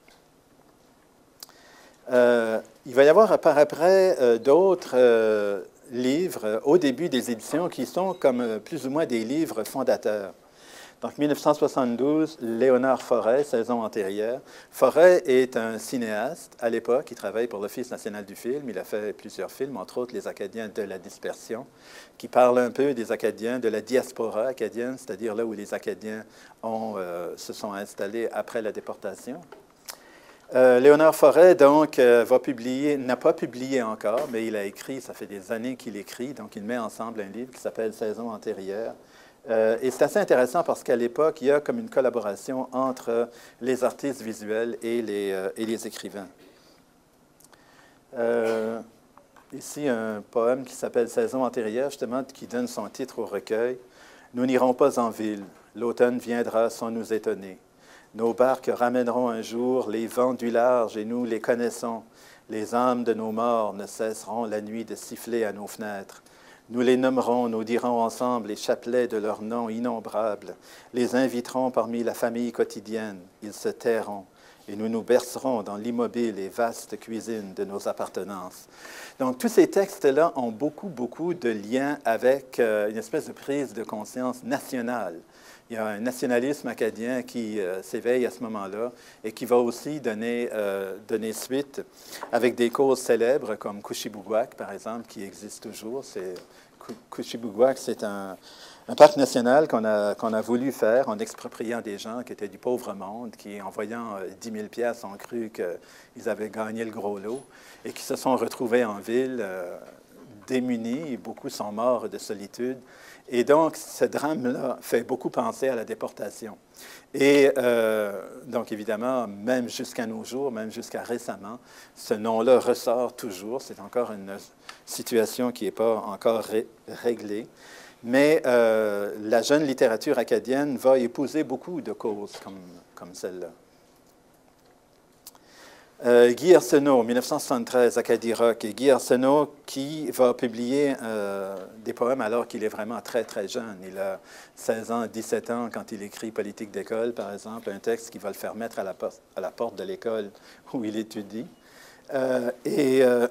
Euh, il va y avoir par après euh, d'autres euh, livres euh, au début des éditions qui sont comme euh, plus ou moins des livres fondateurs. Donc, mille neuf cent soixante-douze, Léonard Forêt, saison antérieure. Forêt est un cinéaste à l'époque, il travaille pour l'Office national du film. Il a fait plusieurs films, entre autres Les Acadiens de la dispersion, qui parlent un peu des Acadiens, de la diaspora acadienne, c'est-à-dire là où les Acadiens ont, euh, se sont installés après la déportation. Euh, Léonard Forêt, donc, euh, va publier, n'a pas publié encore, mais il a écrit, ça fait des années qu'il écrit, donc il met ensemble un livre qui s'appelle Saison antérieure. Euh, et c'est assez intéressant parce qu'à l'époque, il y a comme une collaboration entre les artistes visuels et les, euh, et les écrivains. Euh, ici, un poème qui s'appelle Saison antérieure, justement, qui donne son titre au recueil. « Nous n'irons pas en ville, l'automne viendra sans nous étonner. Nos barques ramèneront un jour les vents du large et nous les connaissons. Les âmes de nos morts ne cesseront la nuit de siffler à nos fenêtres. Nous les nommerons, nous dirons ensemble les chapelets de leurs noms innombrables, les inviterons parmi la famille quotidienne, ils se tairont, et nous nous bercerons dans l'immobile et vaste cuisine de nos appartenances. Donc, tous ces textes-là ont beaucoup, beaucoup de liens avec euh, une espèce de prise de conscience nationale. Il y a un nationalisme acadien qui euh, s'éveille à ce moment-là et qui va aussi donner, euh, donner suite avec des causes célèbres comme Kouchibouguac, par exemple, qui existe toujours. Kouchibouguac, c'est un, un parc national qu'on a, qu'on a voulu faire en expropriant des gens qui étaient du pauvre monde, qui, en voyant euh, dix mille piastres, ont cru qu'ils avaient gagné le gros lot et qui se sont retrouvés en ville euh, démunis, et beaucoup sont morts de solitude. Et donc, ce drame-là fait beaucoup penser à la déportation. Et euh, donc, évidemment, même jusqu'à nos jours, même jusqu'à récemment, ce nom-là ressort toujours. C'est encore une situation qui n'est pas encore ré réglée. Mais euh, la jeune littérature acadienne va épouser beaucoup de causes comme, comme celle-là. Euh, Guy Arsenault, mille neuf cent soixante-treize, Acadie Rock, et Guy Arsenault qui va publier euh, des poèmes alors qu'il est vraiment très, très jeune. Il a seize ans, dix-sept ans quand il écrit Politique d'école, par exemple, un texte qui va le faire mettre à la, porte, à la porte de l'école où il étudie. Euh, et, euh,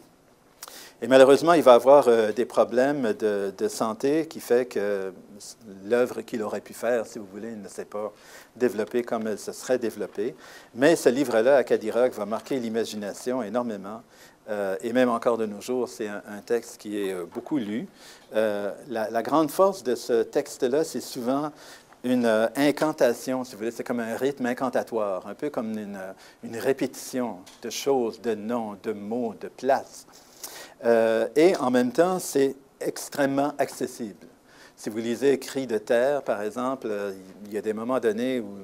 et malheureusement, il va avoir euh, des problèmes de, de santé qui fait que l'œuvre qu'il aurait pu faire, si vous voulez, ne s'est pas développée comme elle se serait développée. Mais ce livre-là, Acadie Rock, va marquer l'imagination énormément. Euh, et même encore de nos jours, c'est un, un texte qui est euh, beaucoup lu. Euh, la, la grande force de ce texte-là, c'est souvent une euh, incantation, si vous voulez. C'est comme un rythme incantatoire, un peu comme une, une répétition de choses, de noms, de mots, de places. Euh, et en même temps, c'est extrêmement accessible. Si vous lisez Cris de terre, par exemple, euh, il y a des moments donnés où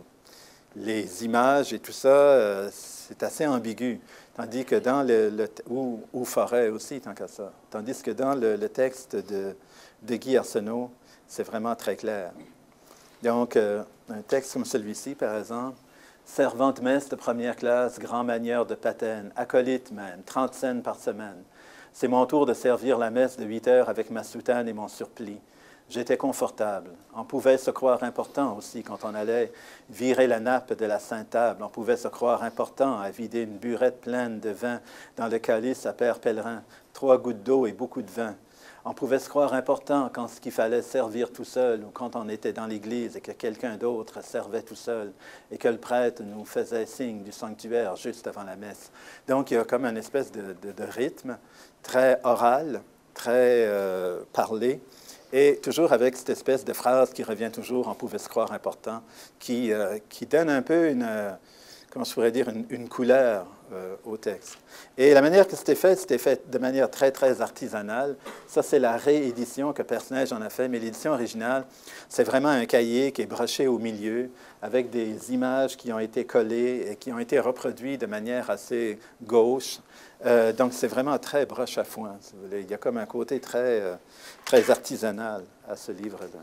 les images et tout ça, euh, c'est assez ambigu. Tandis que dans le... le ou, ou forêt aussi, tant qu'à ça. Tandis que dans le, le texte de, de Guy Arsenault, c'est vraiment très clair. Donc, euh, un texte comme celui-ci, par exemple, « Servante messe de première classe, grand manière de patène, acolyte même, trente scènes par semaine. C'est mon tour de servir la messe de huit heures avec ma soutane et mon surplis. J'étais confortable. On pouvait se croire important aussi quand on allait virer la nappe de la Sainte Table. On pouvait se croire important à vider une burette pleine de vin dans le calice à Père Pèlerin, trois gouttes d'eau et beaucoup de vin. On pouvait se croire important quand ce qu'il fallait servir tout seul ou quand on était dans l'église et que quelqu'un d'autre servait tout seul et que le prêtre nous faisait signe du sanctuaire juste avant la messe. » Donc, il y a comme une espèce de, de, de rythme très oral, très euh, parlé, et toujours avec cette espèce de phrase qui revient toujours, on pouvait se croire important, qui, euh, qui donne un peu une, euh, comment je pourrais dire, une, une couleur euh, au texte. Et la manière que c'était fait, c'était fait de manière très, très artisanale. Ça, c'est la réédition que Personnage en a fait, mais l'édition originale, c'est vraiment un cahier qui est broché au milieu, avec des images qui ont été collées et qui ont été reproduites de manière assez gauche. Euh, donc, c'est vraiment très broche à foin, si vous voulez. Il y a comme un côté très, euh, très artisanal à ce livre-là.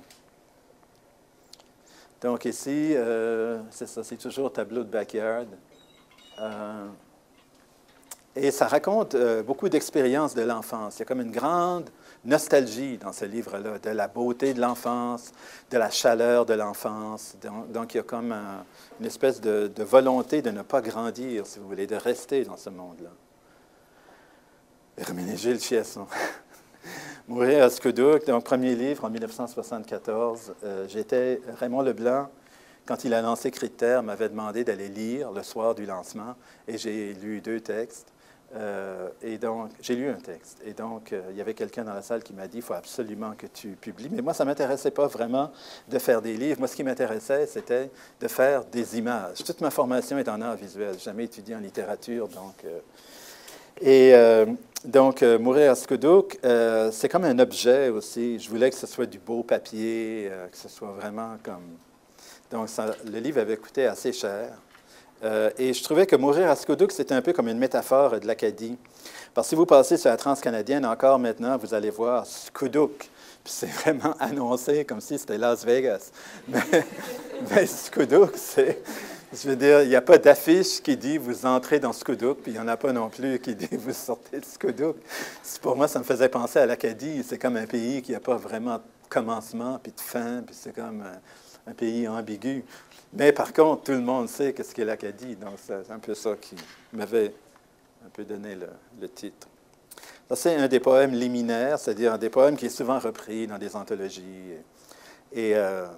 Donc, ici, euh, c'est ça, c'est toujours tableau de backyard. Euh, et ça raconte euh, beaucoup d'expériences de l'enfance. Il y a comme une grande nostalgie dans ce livre-là, de la beauté de l'enfance, de la chaleur de l'enfance. Donc, donc, il y a comme un, une espèce de, de volonté de ne pas grandir, si vous voulez, de rester dans ce monde-là. Herménégilde Chiasson. Mourir à Scudouc, donc premier livre en mille neuf cent soixante-quatorze. Euh, J'étais, Raymond Leblanc, quand il a lancé Cris de terre, m'avait demandé d'aller lire le soir du lancement, et j'ai lu deux textes. Euh, et donc, j'ai lu un texte. Et donc, euh, il y avait quelqu'un dans la salle qui m'a dit, il faut absolument que tu publies. Mais moi, ça ne m'intéressait pas vraiment de faire des livres. Moi, ce qui m'intéressait, c'était de faire des images. Toute ma formation est en art visuel. Je n'ai jamais étudié en littérature, donc... Euh, Et euh, donc, euh, Mourir à Scudouc, euh, c'est comme un objet aussi. Je voulais que ce soit du beau papier, euh, que ce soit vraiment comme... Donc, ça, le livre avait coûté assez cher. Euh, et je trouvais que Mourir à Scudouc, c'était un peu comme une métaphore de l'Acadie. Parce que si vous passez sur la transcanadienne, encore maintenant, vous allez voir Scudouc. Puis c'est vraiment annoncé comme si c'était Las Vegas. Mais, mais Scudouc, c'est... Je veux dire, il n'y a pas d'affiche qui dit « vous entrez dans Scudouc », puis il n'y en a pas non plus qui dit « vous sortez de Scudouc ». Pour moi, ça me faisait penser à l'Acadie. C'est comme un pays qui n'a pas vraiment de commencement puis de fin, puis c'est comme un, un pays ambigu. Mais par contre, tout le monde sait qu'est-ce qu'est l'Acadie, donc c'est un peu ça qui m'avait un peu donné le, le titre. Ça, c'est un des poèmes liminaires, c'est-à-dire un des poèmes qui est souvent repris dans des anthologies. Et euh,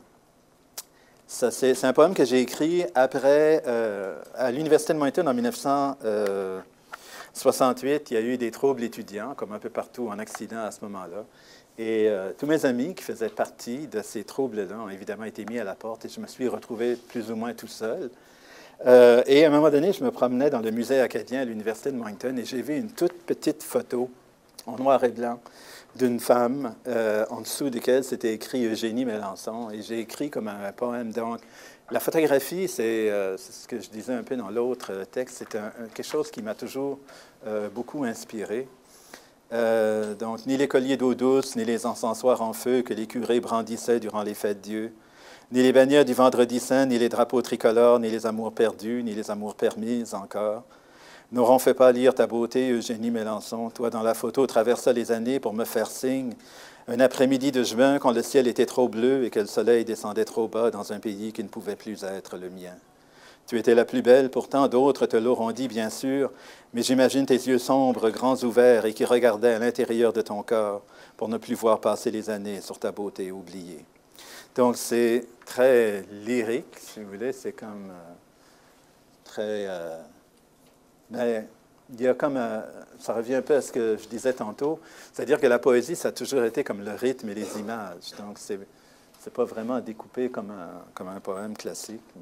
ça, c'est, c'est un poème que j'ai écrit après, euh, à l'Université de Moncton en mille neuf cent soixante-huit. Il y a eu des troubles étudiants, comme un peu partout en Occident à ce moment-là. Et euh, tous mes amis qui faisaient partie de ces troubles-là ont évidemment été mis à la porte et je me suis retrouvé plus ou moins tout seul. Euh, et à un moment donné, je me promenais dans le musée acadien à l'Université de Moncton et j'ai vu une toute petite photo en noir et blanc d'une femme euh, en dessous duquel c'était écrit Eugénie Mélenchon. Et j'ai écrit comme un, un poème. Donc, la photographie, c'est, euh, c'est ce que je disais un peu dans l'autre texte, c'est un, un, quelque chose qui m'a toujours euh, beaucoup inspiré. Euh, donc, ni les colliers d'eau douce, ni les encensoirs en feu que les curés brandissaient durant les fêtes Dieu, ni les bannières du Vendredi Saint, ni les drapeaux tricolores, ni les amours perdus, ni les amours permises encore, n'auront fait pâlir ta beauté, Eugénie Mélenchon. Toi, dans la photo, traversa les années pour me faire signe, un après-midi de juin, quand le ciel était trop bleu et que le soleil descendait trop bas dans un pays qui ne pouvait plus être le mien. Tu étais la plus belle, pourtant d'autres te l'auront dit, bien sûr, mais j'imagine tes yeux sombres, grands ouverts et qui regardaient à l'intérieur de ton corps pour ne plus voir passer les années sur ta beauté oubliée. Donc, c'est très lyrique, si vous voulez, c'est comme euh, très... Euh, ben, il y a comme... Euh, ça revient un peu à ce que je disais tantôt, c'est-à-dire que la poésie, ça a toujours été comme le rythme et les images. Donc, c'est, c'est pas vraiment découpé comme un, comme un poème classique, mais...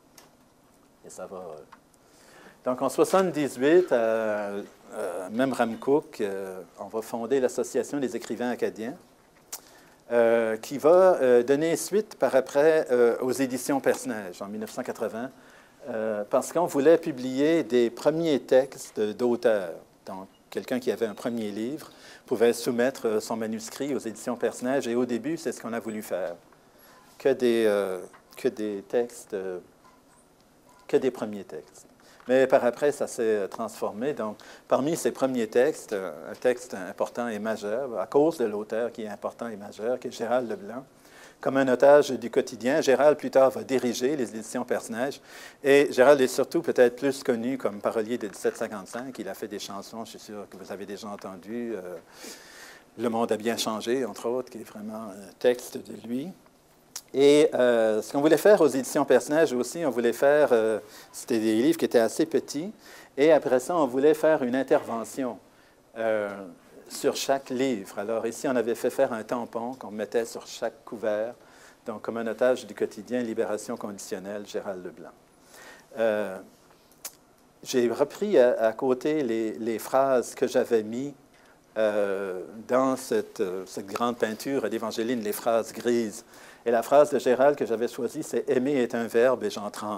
Et ça va. Donc, en soixante-dix-huit, euh, euh, même Ramcook, euh, on va fonder l'Association des écrivains acadiens, euh, qui va euh, donner suite par après euh, aux éditions Personnage en mille neuf cent quatre-vingts, euh, parce qu'on voulait publier des premiers textes d'auteurs. Donc, quelqu'un qui avait un premier livre pouvait soumettre son manuscrit aux éditions Personnage, et au début, c'est ce qu'on a voulu faire. Que des, euh, que des textes... Euh, que des premiers textes. Mais par après, ça s'est transformé. Donc, parmi ces premiers textes, un texte important et majeur, à cause de l'auteur qui est important et majeur, qui est Gérald Leblanc, comme un otage du quotidien. Gérald, plus tard, va diriger les éditions Personnage. Et Gérald est surtout peut-être plus connu comme parolier de dix-sept cinquante-cinq. Il a fait des chansons, je suis sûr que vous avez déjà entendu. Euh, Le monde a bien changé, entre autres, qui est vraiment un texte de lui. Et euh, ce qu'on voulait faire aux éditions Personnage aussi, on voulait faire, euh, c'était des livres qui étaient assez petits, et après ça, on voulait faire une intervention euh, sur chaque livre. Alors ici, on avait fait faire un tampon qu'on mettait sur chaque couvert, donc comme un otage du quotidien, Libération conditionnelle, Gérald Leblanc. Euh, j'ai repris à, à côté les, les phrases que j'avais mises euh, dans cette, cette grande peinture d'Évangéline, les phrases grises. Et la phrase de Gérald que j'avais choisie, c'est « Aimer est un verbe et j'en tremble ».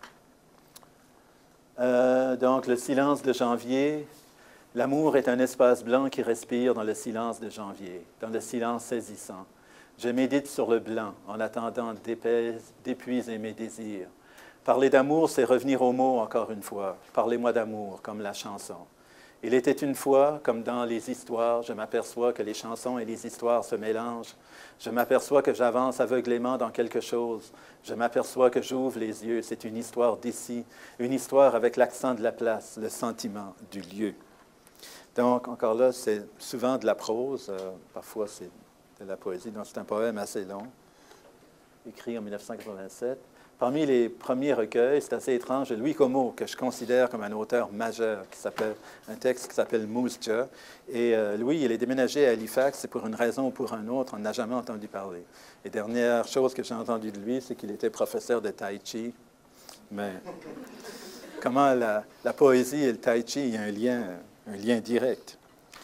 Euh, donc, le silence de janvier, l'amour est un espace blanc qui respire dans le silence de janvier, dans le silence saisissant. Je médite sur le blanc en attendant d'épuiser mes désirs. Parler d'amour, c'est revenir aux mots encore une fois. Parlez-moi d'amour, comme la chanson. Il était une fois, comme dans les histoires, je m'aperçois que les chansons et les histoires se mélangent. Je m'aperçois que j'avance aveuglément dans quelque chose. Je m'aperçois que j'ouvre les yeux. C'est une histoire d'ici, une histoire avec l'accent de la place, le sentiment du lieu. Donc, encore là, c'est souvent de la prose. Euh, parfois, c'est de la poésie. Donc, c'est un poème assez long, écrit en mille neuf cent quatre-vingt-sept. Parmi les premiers recueils, c'est assez étrange, Louis Comeau, que je considère comme un auteur majeur, qui s'appelle un texte qui s'appelle Moose Jaw. Et euh, Louis, il est déménagé à Halifax, et pour une raison ou pour une autre, on n'a jamais entendu parler. Et dernière chose que j'ai entendue de lui, c'est qu'il était professeur de tai chi. Mais comment la, la poésie et le tai chi, il y a un lien, un lien direct.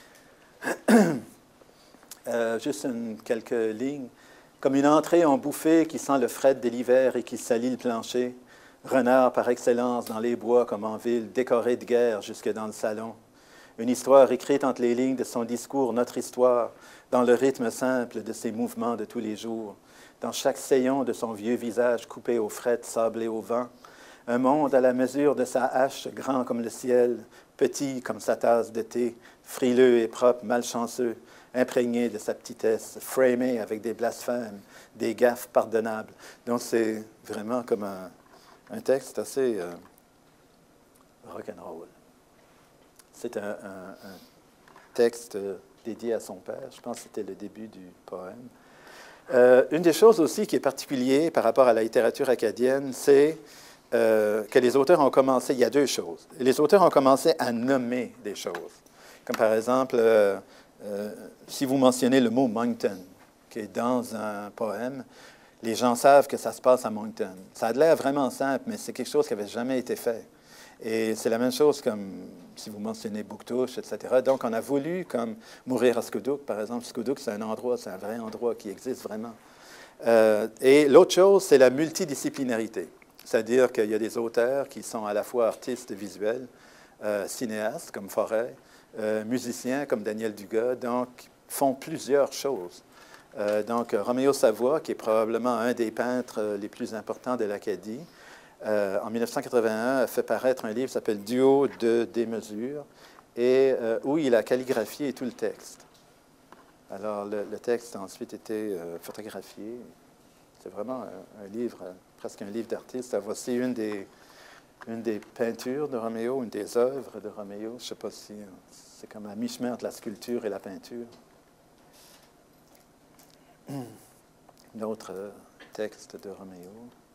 euh, juste une, quelques lignes. Comme une entrée en bouffée qui sent le fret de l'hiver et qui salit le plancher, renard par excellence dans les bois comme en ville, décoré de guerre jusque dans le salon. Une histoire écrite entre les lignes de son discours, notre histoire, dans le rythme simple de ses mouvements de tous les jours, dans chaque saillon de son vieux visage coupé au fret, sablé au vent. Un monde à la mesure de sa hache, grand comme le ciel, petit comme sa tasse de thé, frileux et propre, malchanceux, imprégné de sa petitesse, framé avec des blasphèmes, des gaffes pardonnables. Donc, c'est vraiment comme un, un texte assez euh, rock'n'roll. C'est un, un, un texte dédié à son père. Je pense que c'était le début du poème. Euh, une des choses aussi qui est particulière par rapport à la littérature acadienne, c'est euh, que les auteurs ont commencé, il y a deux choses. Les auteurs ont commencé à nommer des choses. Comme par exemple, euh, euh, si vous mentionnez le mot Moncton, qui est dans un poème, les gens savent que ça se passe à Moncton. Ça a l'air vraiment simple, mais c'est quelque chose qui n'avait jamais été fait. Et c'est la même chose comme si vous mentionnez Bouctouche, et cetera. Donc, on a voulu, comme mourir à Scoudouc, par exemple. Scoudouc, c'est un endroit, c'est un vrai endroit qui existe vraiment. Euh, et l'autre chose, c'est la multidisciplinarité. C'est-à-dire qu'il y a des auteurs qui sont à la fois artistes visuels, euh, cinéastes comme Forêt, euh, musiciens comme Daniel Dugas, donc font plusieurs choses. Euh, donc, Roméo Savoie, qui est probablement un des peintres les plus importants de l'Acadie, Euh, en mille neuf cent quatre-vingt-un, a fait paraître un livre qui s'appelle Duo de démesure, et euh, où il a calligraphié tout le texte. Alors, le, le texte a ensuite été euh, photographié. C'est vraiment un, un livre, presque un livre d'artiste. Voici une des, une des peintures de Roméo, une des œuvres de Roméo. Je ne sais pas si c'est comme à mi-chemin entre la sculpture et la peinture. Un autre texte de Roméo.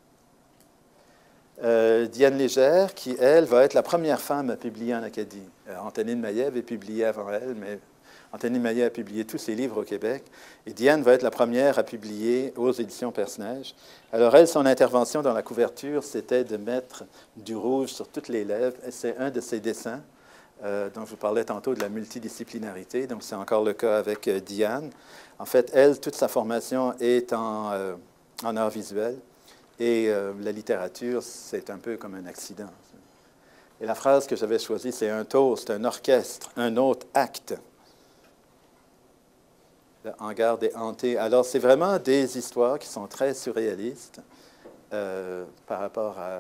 Euh, Diane Légère, qui, elle, va être la première femme à publier en Acadie. Euh, Antonine Maillet avait publié avant elle, mais Antonine Maillet a publié tous ses livres au Québec. Et Diane va être la première à publier aux éditions Personnage. Alors, elle, son intervention dans la couverture, c'était de mettre du rouge sur toutes les lèvres. Et c'est un de ses dessins, euh, dont je vous parlais tantôt de la multidisciplinarité. Donc, c'est encore le cas avec euh, Diane. En fait, elle, toute sa formation est en, euh, en art visuel. Et euh, la littérature, c'est un peu comme un accident. Et la phrase que j'avais choisie, c'est un toast, un orchestre, un autre acte. Le hangar des hantés. Alors, c'est vraiment des histoires qui sont très surréalistes euh, par rapport à,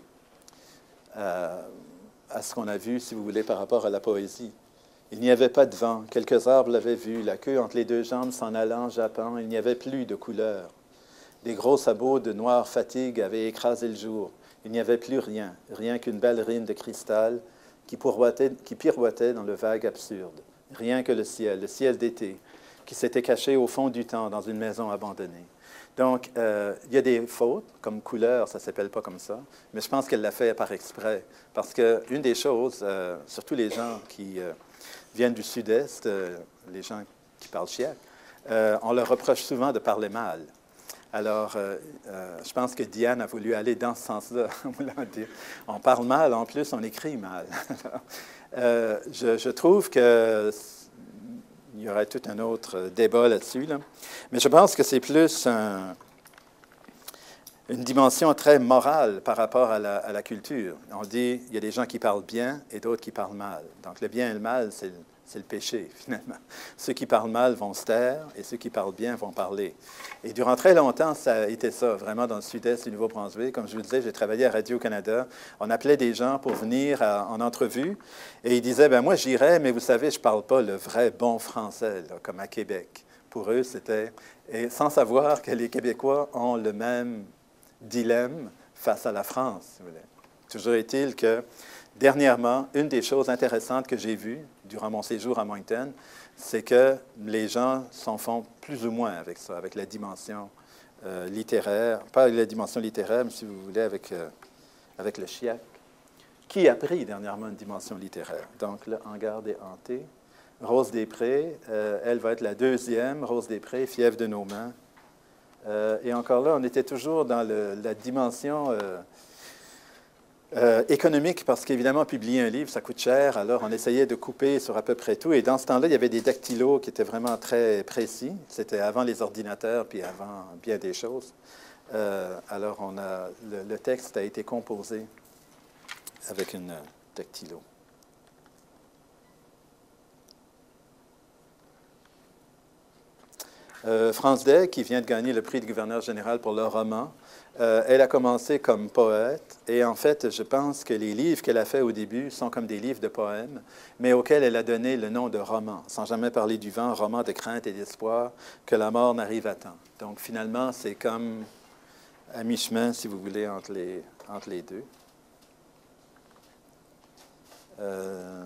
à, à ce qu'on a vu, si vous voulez, par rapport à la poésie. Il n'y avait pas de vent. Quelques arbres l'avaient vu. La queue entre les deux jambes s'en allant, jappant. Il n'y avait plus de couleurs. Les gros sabots de noire fatigue avaient écrasé le jour. Il n'y avait plus rien, rien qu'une ballerine de cristal qui pirouettait, qui pirouettait dans le vague absurde. Rien que le ciel, le ciel d'été, qui s'était caché au fond du temps dans une maison abandonnée. Donc, euh, il y a des fautes, comme couleur, ça ne s'appelle pas comme ça, mais je pense qu'elle l'a fait par exprès. Parce qu'une des choses, euh, surtout les gens qui euh, viennent du Sud-Est, euh, les gens qui parlent chiac, euh, on leur reproche souvent de parler mal. Alors, euh, euh, je pense que Diane a voulu aller dans ce sens-là, voulant dire, on parle mal, en plus, on écrit mal. euh, je, je trouve qu'il y aurait tout un autre débat là-dessus, là. Mais je pense que c'est plus un, une dimension très morale par rapport à la, à la culture. On dit, il y a des gens qui parlent bien et d'autres qui parlent mal. Donc, le bien et le mal, c'est C'est le péché, finalement. Ceux qui parlent mal vont se taire et ceux qui parlent bien vont parler. Et durant très longtemps, ça a été ça, vraiment dans le sud-est du Nouveau-Brunswick. Comme je vous disais, j'ai travaillé à Radio-Canada. On appelait des gens pour venir à, en entrevue et ils disaient, ben moi j'irais, mais vous savez, je ne parle pas le vrai bon français, là, comme à Québec. Pour eux, c'était... Et sans savoir que les Québécois ont le même dilemme face à la France, si vous voulez. Toujours est-il que... Dernièrement, une des choses intéressantes que j'ai vues durant mon séjour à Moncton, c'est que les gens s'en font plus ou moins avec ça, avec la dimension euh, littéraire, pas la dimension littéraire, mais si vous voulez, avec, euh, avec le chiac, qui a pris dernièrement une dimension littéraire. Donc, le hangar des hantés. Rose des Prés, euh, elle va être la deuxième, Rose des Prés, Fièvre de nos mains. Euh, et encore là, on était toujours dans le, la dimension... Euh, Euh, économique, parce qu'évidemment, publier un livre, ça coûte cher. Alors, on essayait de couper sur à peu près tout. Et dans ce temps-là, il y avait des dactylos qui étaient vraiment très précis. C'était avant les ordinateurs, puis avant bien des choses. Euh, alors, on a, le, le texte a été composé avec une dactylo. Euh, France Day, qui vient de gagner le prix du gouverneur général pour leur roman, Euh, elle a commencé comme poète et en fait, je pense que les livres qu'elle a faits au début sont comme des livres de poèmes, mais auxquels elle a donné le nom de roman, sans jamais parler du vent, roman de crainte et d'espoir, que la mort n'arrive à temps. Donc finalement, c'est comme à mi-chemin, si vous voulez, entre les, entre les deux. Euh,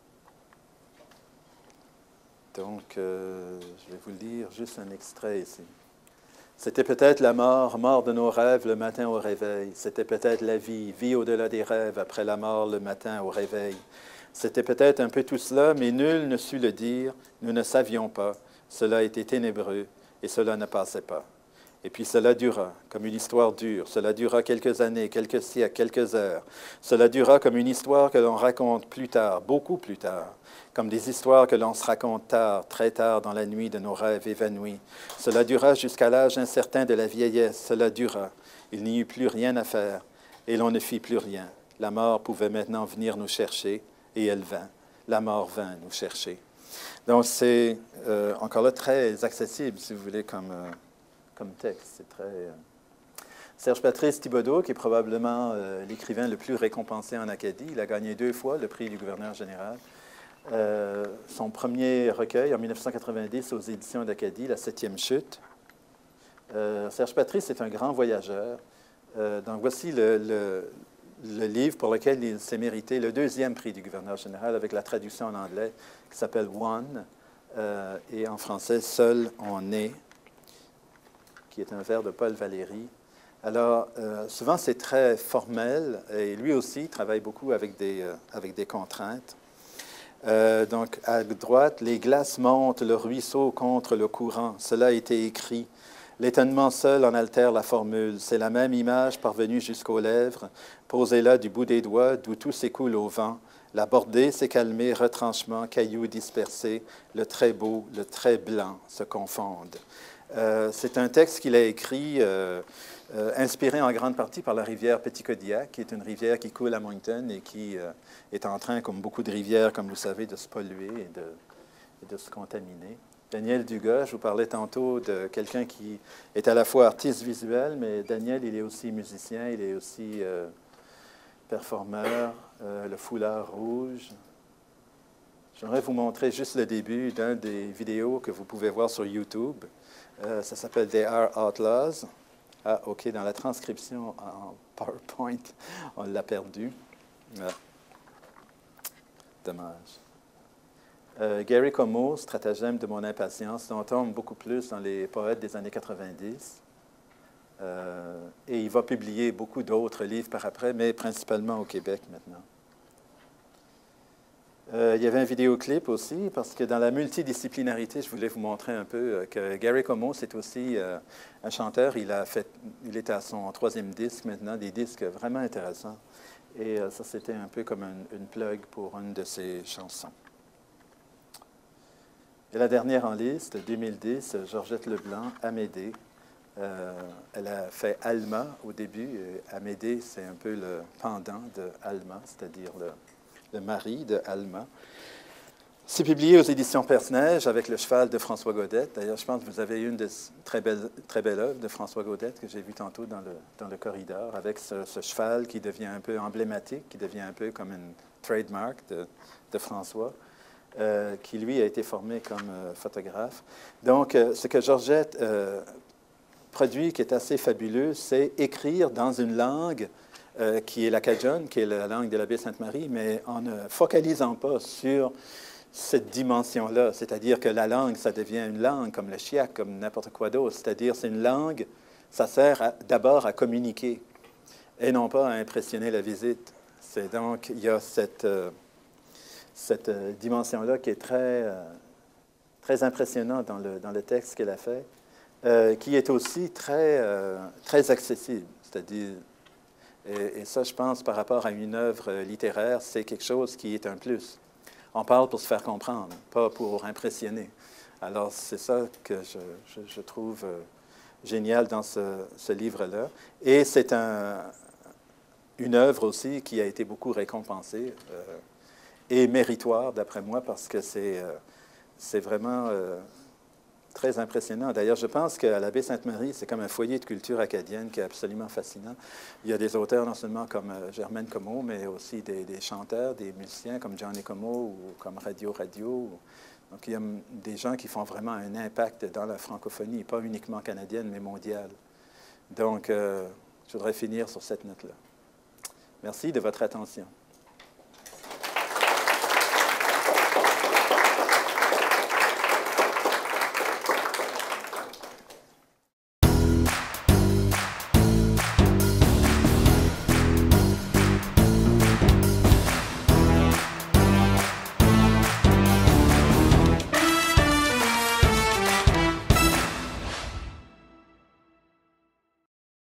donc, euh, je vais vous lire juste un extrait ici. C'était peut-être la mort, mort de nos rêves le matin au réveil. C'était peut-être la vie, vie au-delà des rêves, après la mort le matin au réveil. C'était peut-être un peu tout cela, mais nul ne sut le dire. Nous ne savions pas. Cela était ténébreux et cela ne passait pas. Et puis cela dura, comme une histoire dure. Cela dura quelques années, quelques siècles, quelques heures. Cela dura comme une histoire que l'on raconte plus tard, beaucoup plus tard. Comme des histoires que l'on se raconte tard, très tard dans la nuit de nos rêves évanouis. Cela dura jusqu'à l'âge incertain de la vieillesse. Cela dura. Il n'y eut plus rien à faire et l'on ne fit plus rien. La mort pouvait maintenant venir nous chercher et elle vint. La mort vint nous chercher. Donc c'est euh, encore là très accessible, si vous voulez, comme... Euh, comme texte. C'est très... Euh... Serge Patrice Thibodeau, qui est probablement euh, l'écrivain le plus récompensé en Acadie, il a gagné deux fois le prix du gouverneur général. Euh, son premier recueil, en mille neuf cent quatre-vingt-dix, aux éditions d'Acadie, La septième chute. Euh, Serge Patrice est un grand voyageur. Euh, donc voici le, le, le livre pour lequel il s'est mérité le deuxième prix du gouverneur général, avec la traduction en anglais, qui s'appelle « One euh, », et en français « Seul on est », qui est un vers de Paul Valéry. Alors, euh, souvent, c'est très formel, et lui aussi travaille beaucoup avec des, euh, avec des contraintes. Euh, donc, à droite, « Les glaces montent, le ruisseau contre le courant. Cela a été écrit. L'étonnement seul en altère la formule. C'est la même image parvenue jusqu'aux lèvres, posée là du bout des doigts, d'où tout s'écoule au vent. La bordée s'est calmée, retranchement, cailloux dispersés, le très beau, le très blanc se confondent. » Euh, c'est un texte qu'il a écrit, euh, euh, inspiré en grande partie par la rivière Petit-Kodiak, qui est une rivière qui coule à Moncton et qui euh, est en train, comme beaucoup de rivières, comme vous savez, de se polluer et de, et de se contaminer. Daniel Dugas, je vous parlais tantôt de quelqu'un qui est à la fois artiste visuel, mais Daniel, il est aussi musicien, il est aussi euh, performeur, euh, le foulard rouge. J'aimerais vous montrer juste le début d'un des vidéos que vous pouvez voir sur YouTube. Euh, ça s'appelle « They Are Outlaws ». Ah, OK, dans la transcription en PowerPoint, on l'a perdu. Ah. Dommage. Euh, Gary Como, Stratagème de mon impatience, on tombe beaucoup plus dans les poètes des années quatre-vingt-dix. Euh, et il va publier beaucoup d'autres livres par après, mais principalement au Québec maintenant. Euh, il y avait un vidéoclip aussi, parce que dans la multidisciplinarité, je voulais vous montrer un peu que Gary Como, c'est aussi euh, un chanteur. Il, a fait, il est à son troisième disque maintenant, des disques vraiment intéressants. Et euh, ça, c'était un peu comme une, une plug pour une de ses chansons. Et la dernière en liste, deux mille dix, Georgette Leblanc, Amédée. Euh, elle a fait Alma au début. Et Amédée, c'est un peu le pendant de Alma, c'est-à-dire le... le mari de Alma. C'est publié aux éditions Perce-Neige avec Le cheval de François Gaudette. D'ailleurs, je pense que vous avez une de très belles, très belles œuvres de François Gaudette que j'ai vue tantôt dans le, dans le corridor, avec ce, ce cheval qui devient un peu emblématique, qui devient un peu comme une trademark de, de François, euh, qui, lui, a été formé comme euh, photographe. Donc, euh, ce que Georgette euh, produit, qui est assez fabuleux, c'est écrire dans une langue Euh, qui est l'acadian, qui est la langue de la baie Sainte-Marie, mais en ne focalisant pas sur cette dimension-là, c'est-à-dire que la langue, ça devient une langue comme le chiac, comme n'importe quoi d'autre, c'est-à-dire c'est une langue, ça sert d'abord à communiquer et non pas à impressionner la visite. C'est donc, il y a cette, euh, cette euh, dimension-là qui est très, euh, très impressionnante dans le, dans le texte qu'elle a fait, euh, qui est aussi très, euh, très accessible, c'est-à-dire Et, et ça, je pense, par rapport à une œuvre littéraire, c'est quelque chose qui est un plus. On parle pour se faire comprendre, pas pour impressionner. Alors, c'est ça que je, je, je trouve euh, génial dans ce, ce livre-là. Et c'est un, une œuvre aussi qui a été beaucoup récompensée euh, et méritoire, d'après moi, parce que c'est euh, c'est vraiment euh, très impressionnant. D'ailleurs, je pense qu'à la Baie-Sainte-Marie, c'est comme un foyer de culture acadienne qui est absolument fascinant. Il y a des auteurs non seulement comme euh, Germaine Comeau, mais aussi des, des chanteurs, des musiciens comme Johnny Comeau ou comme Radio Radio. Donc, il y a des gens qui font vraiment un impact dans la francophonie, pas uniquement canadienne, mais mondiale. Donc, euh, je voudrais finir sur cette note-là. Merci de votre attention.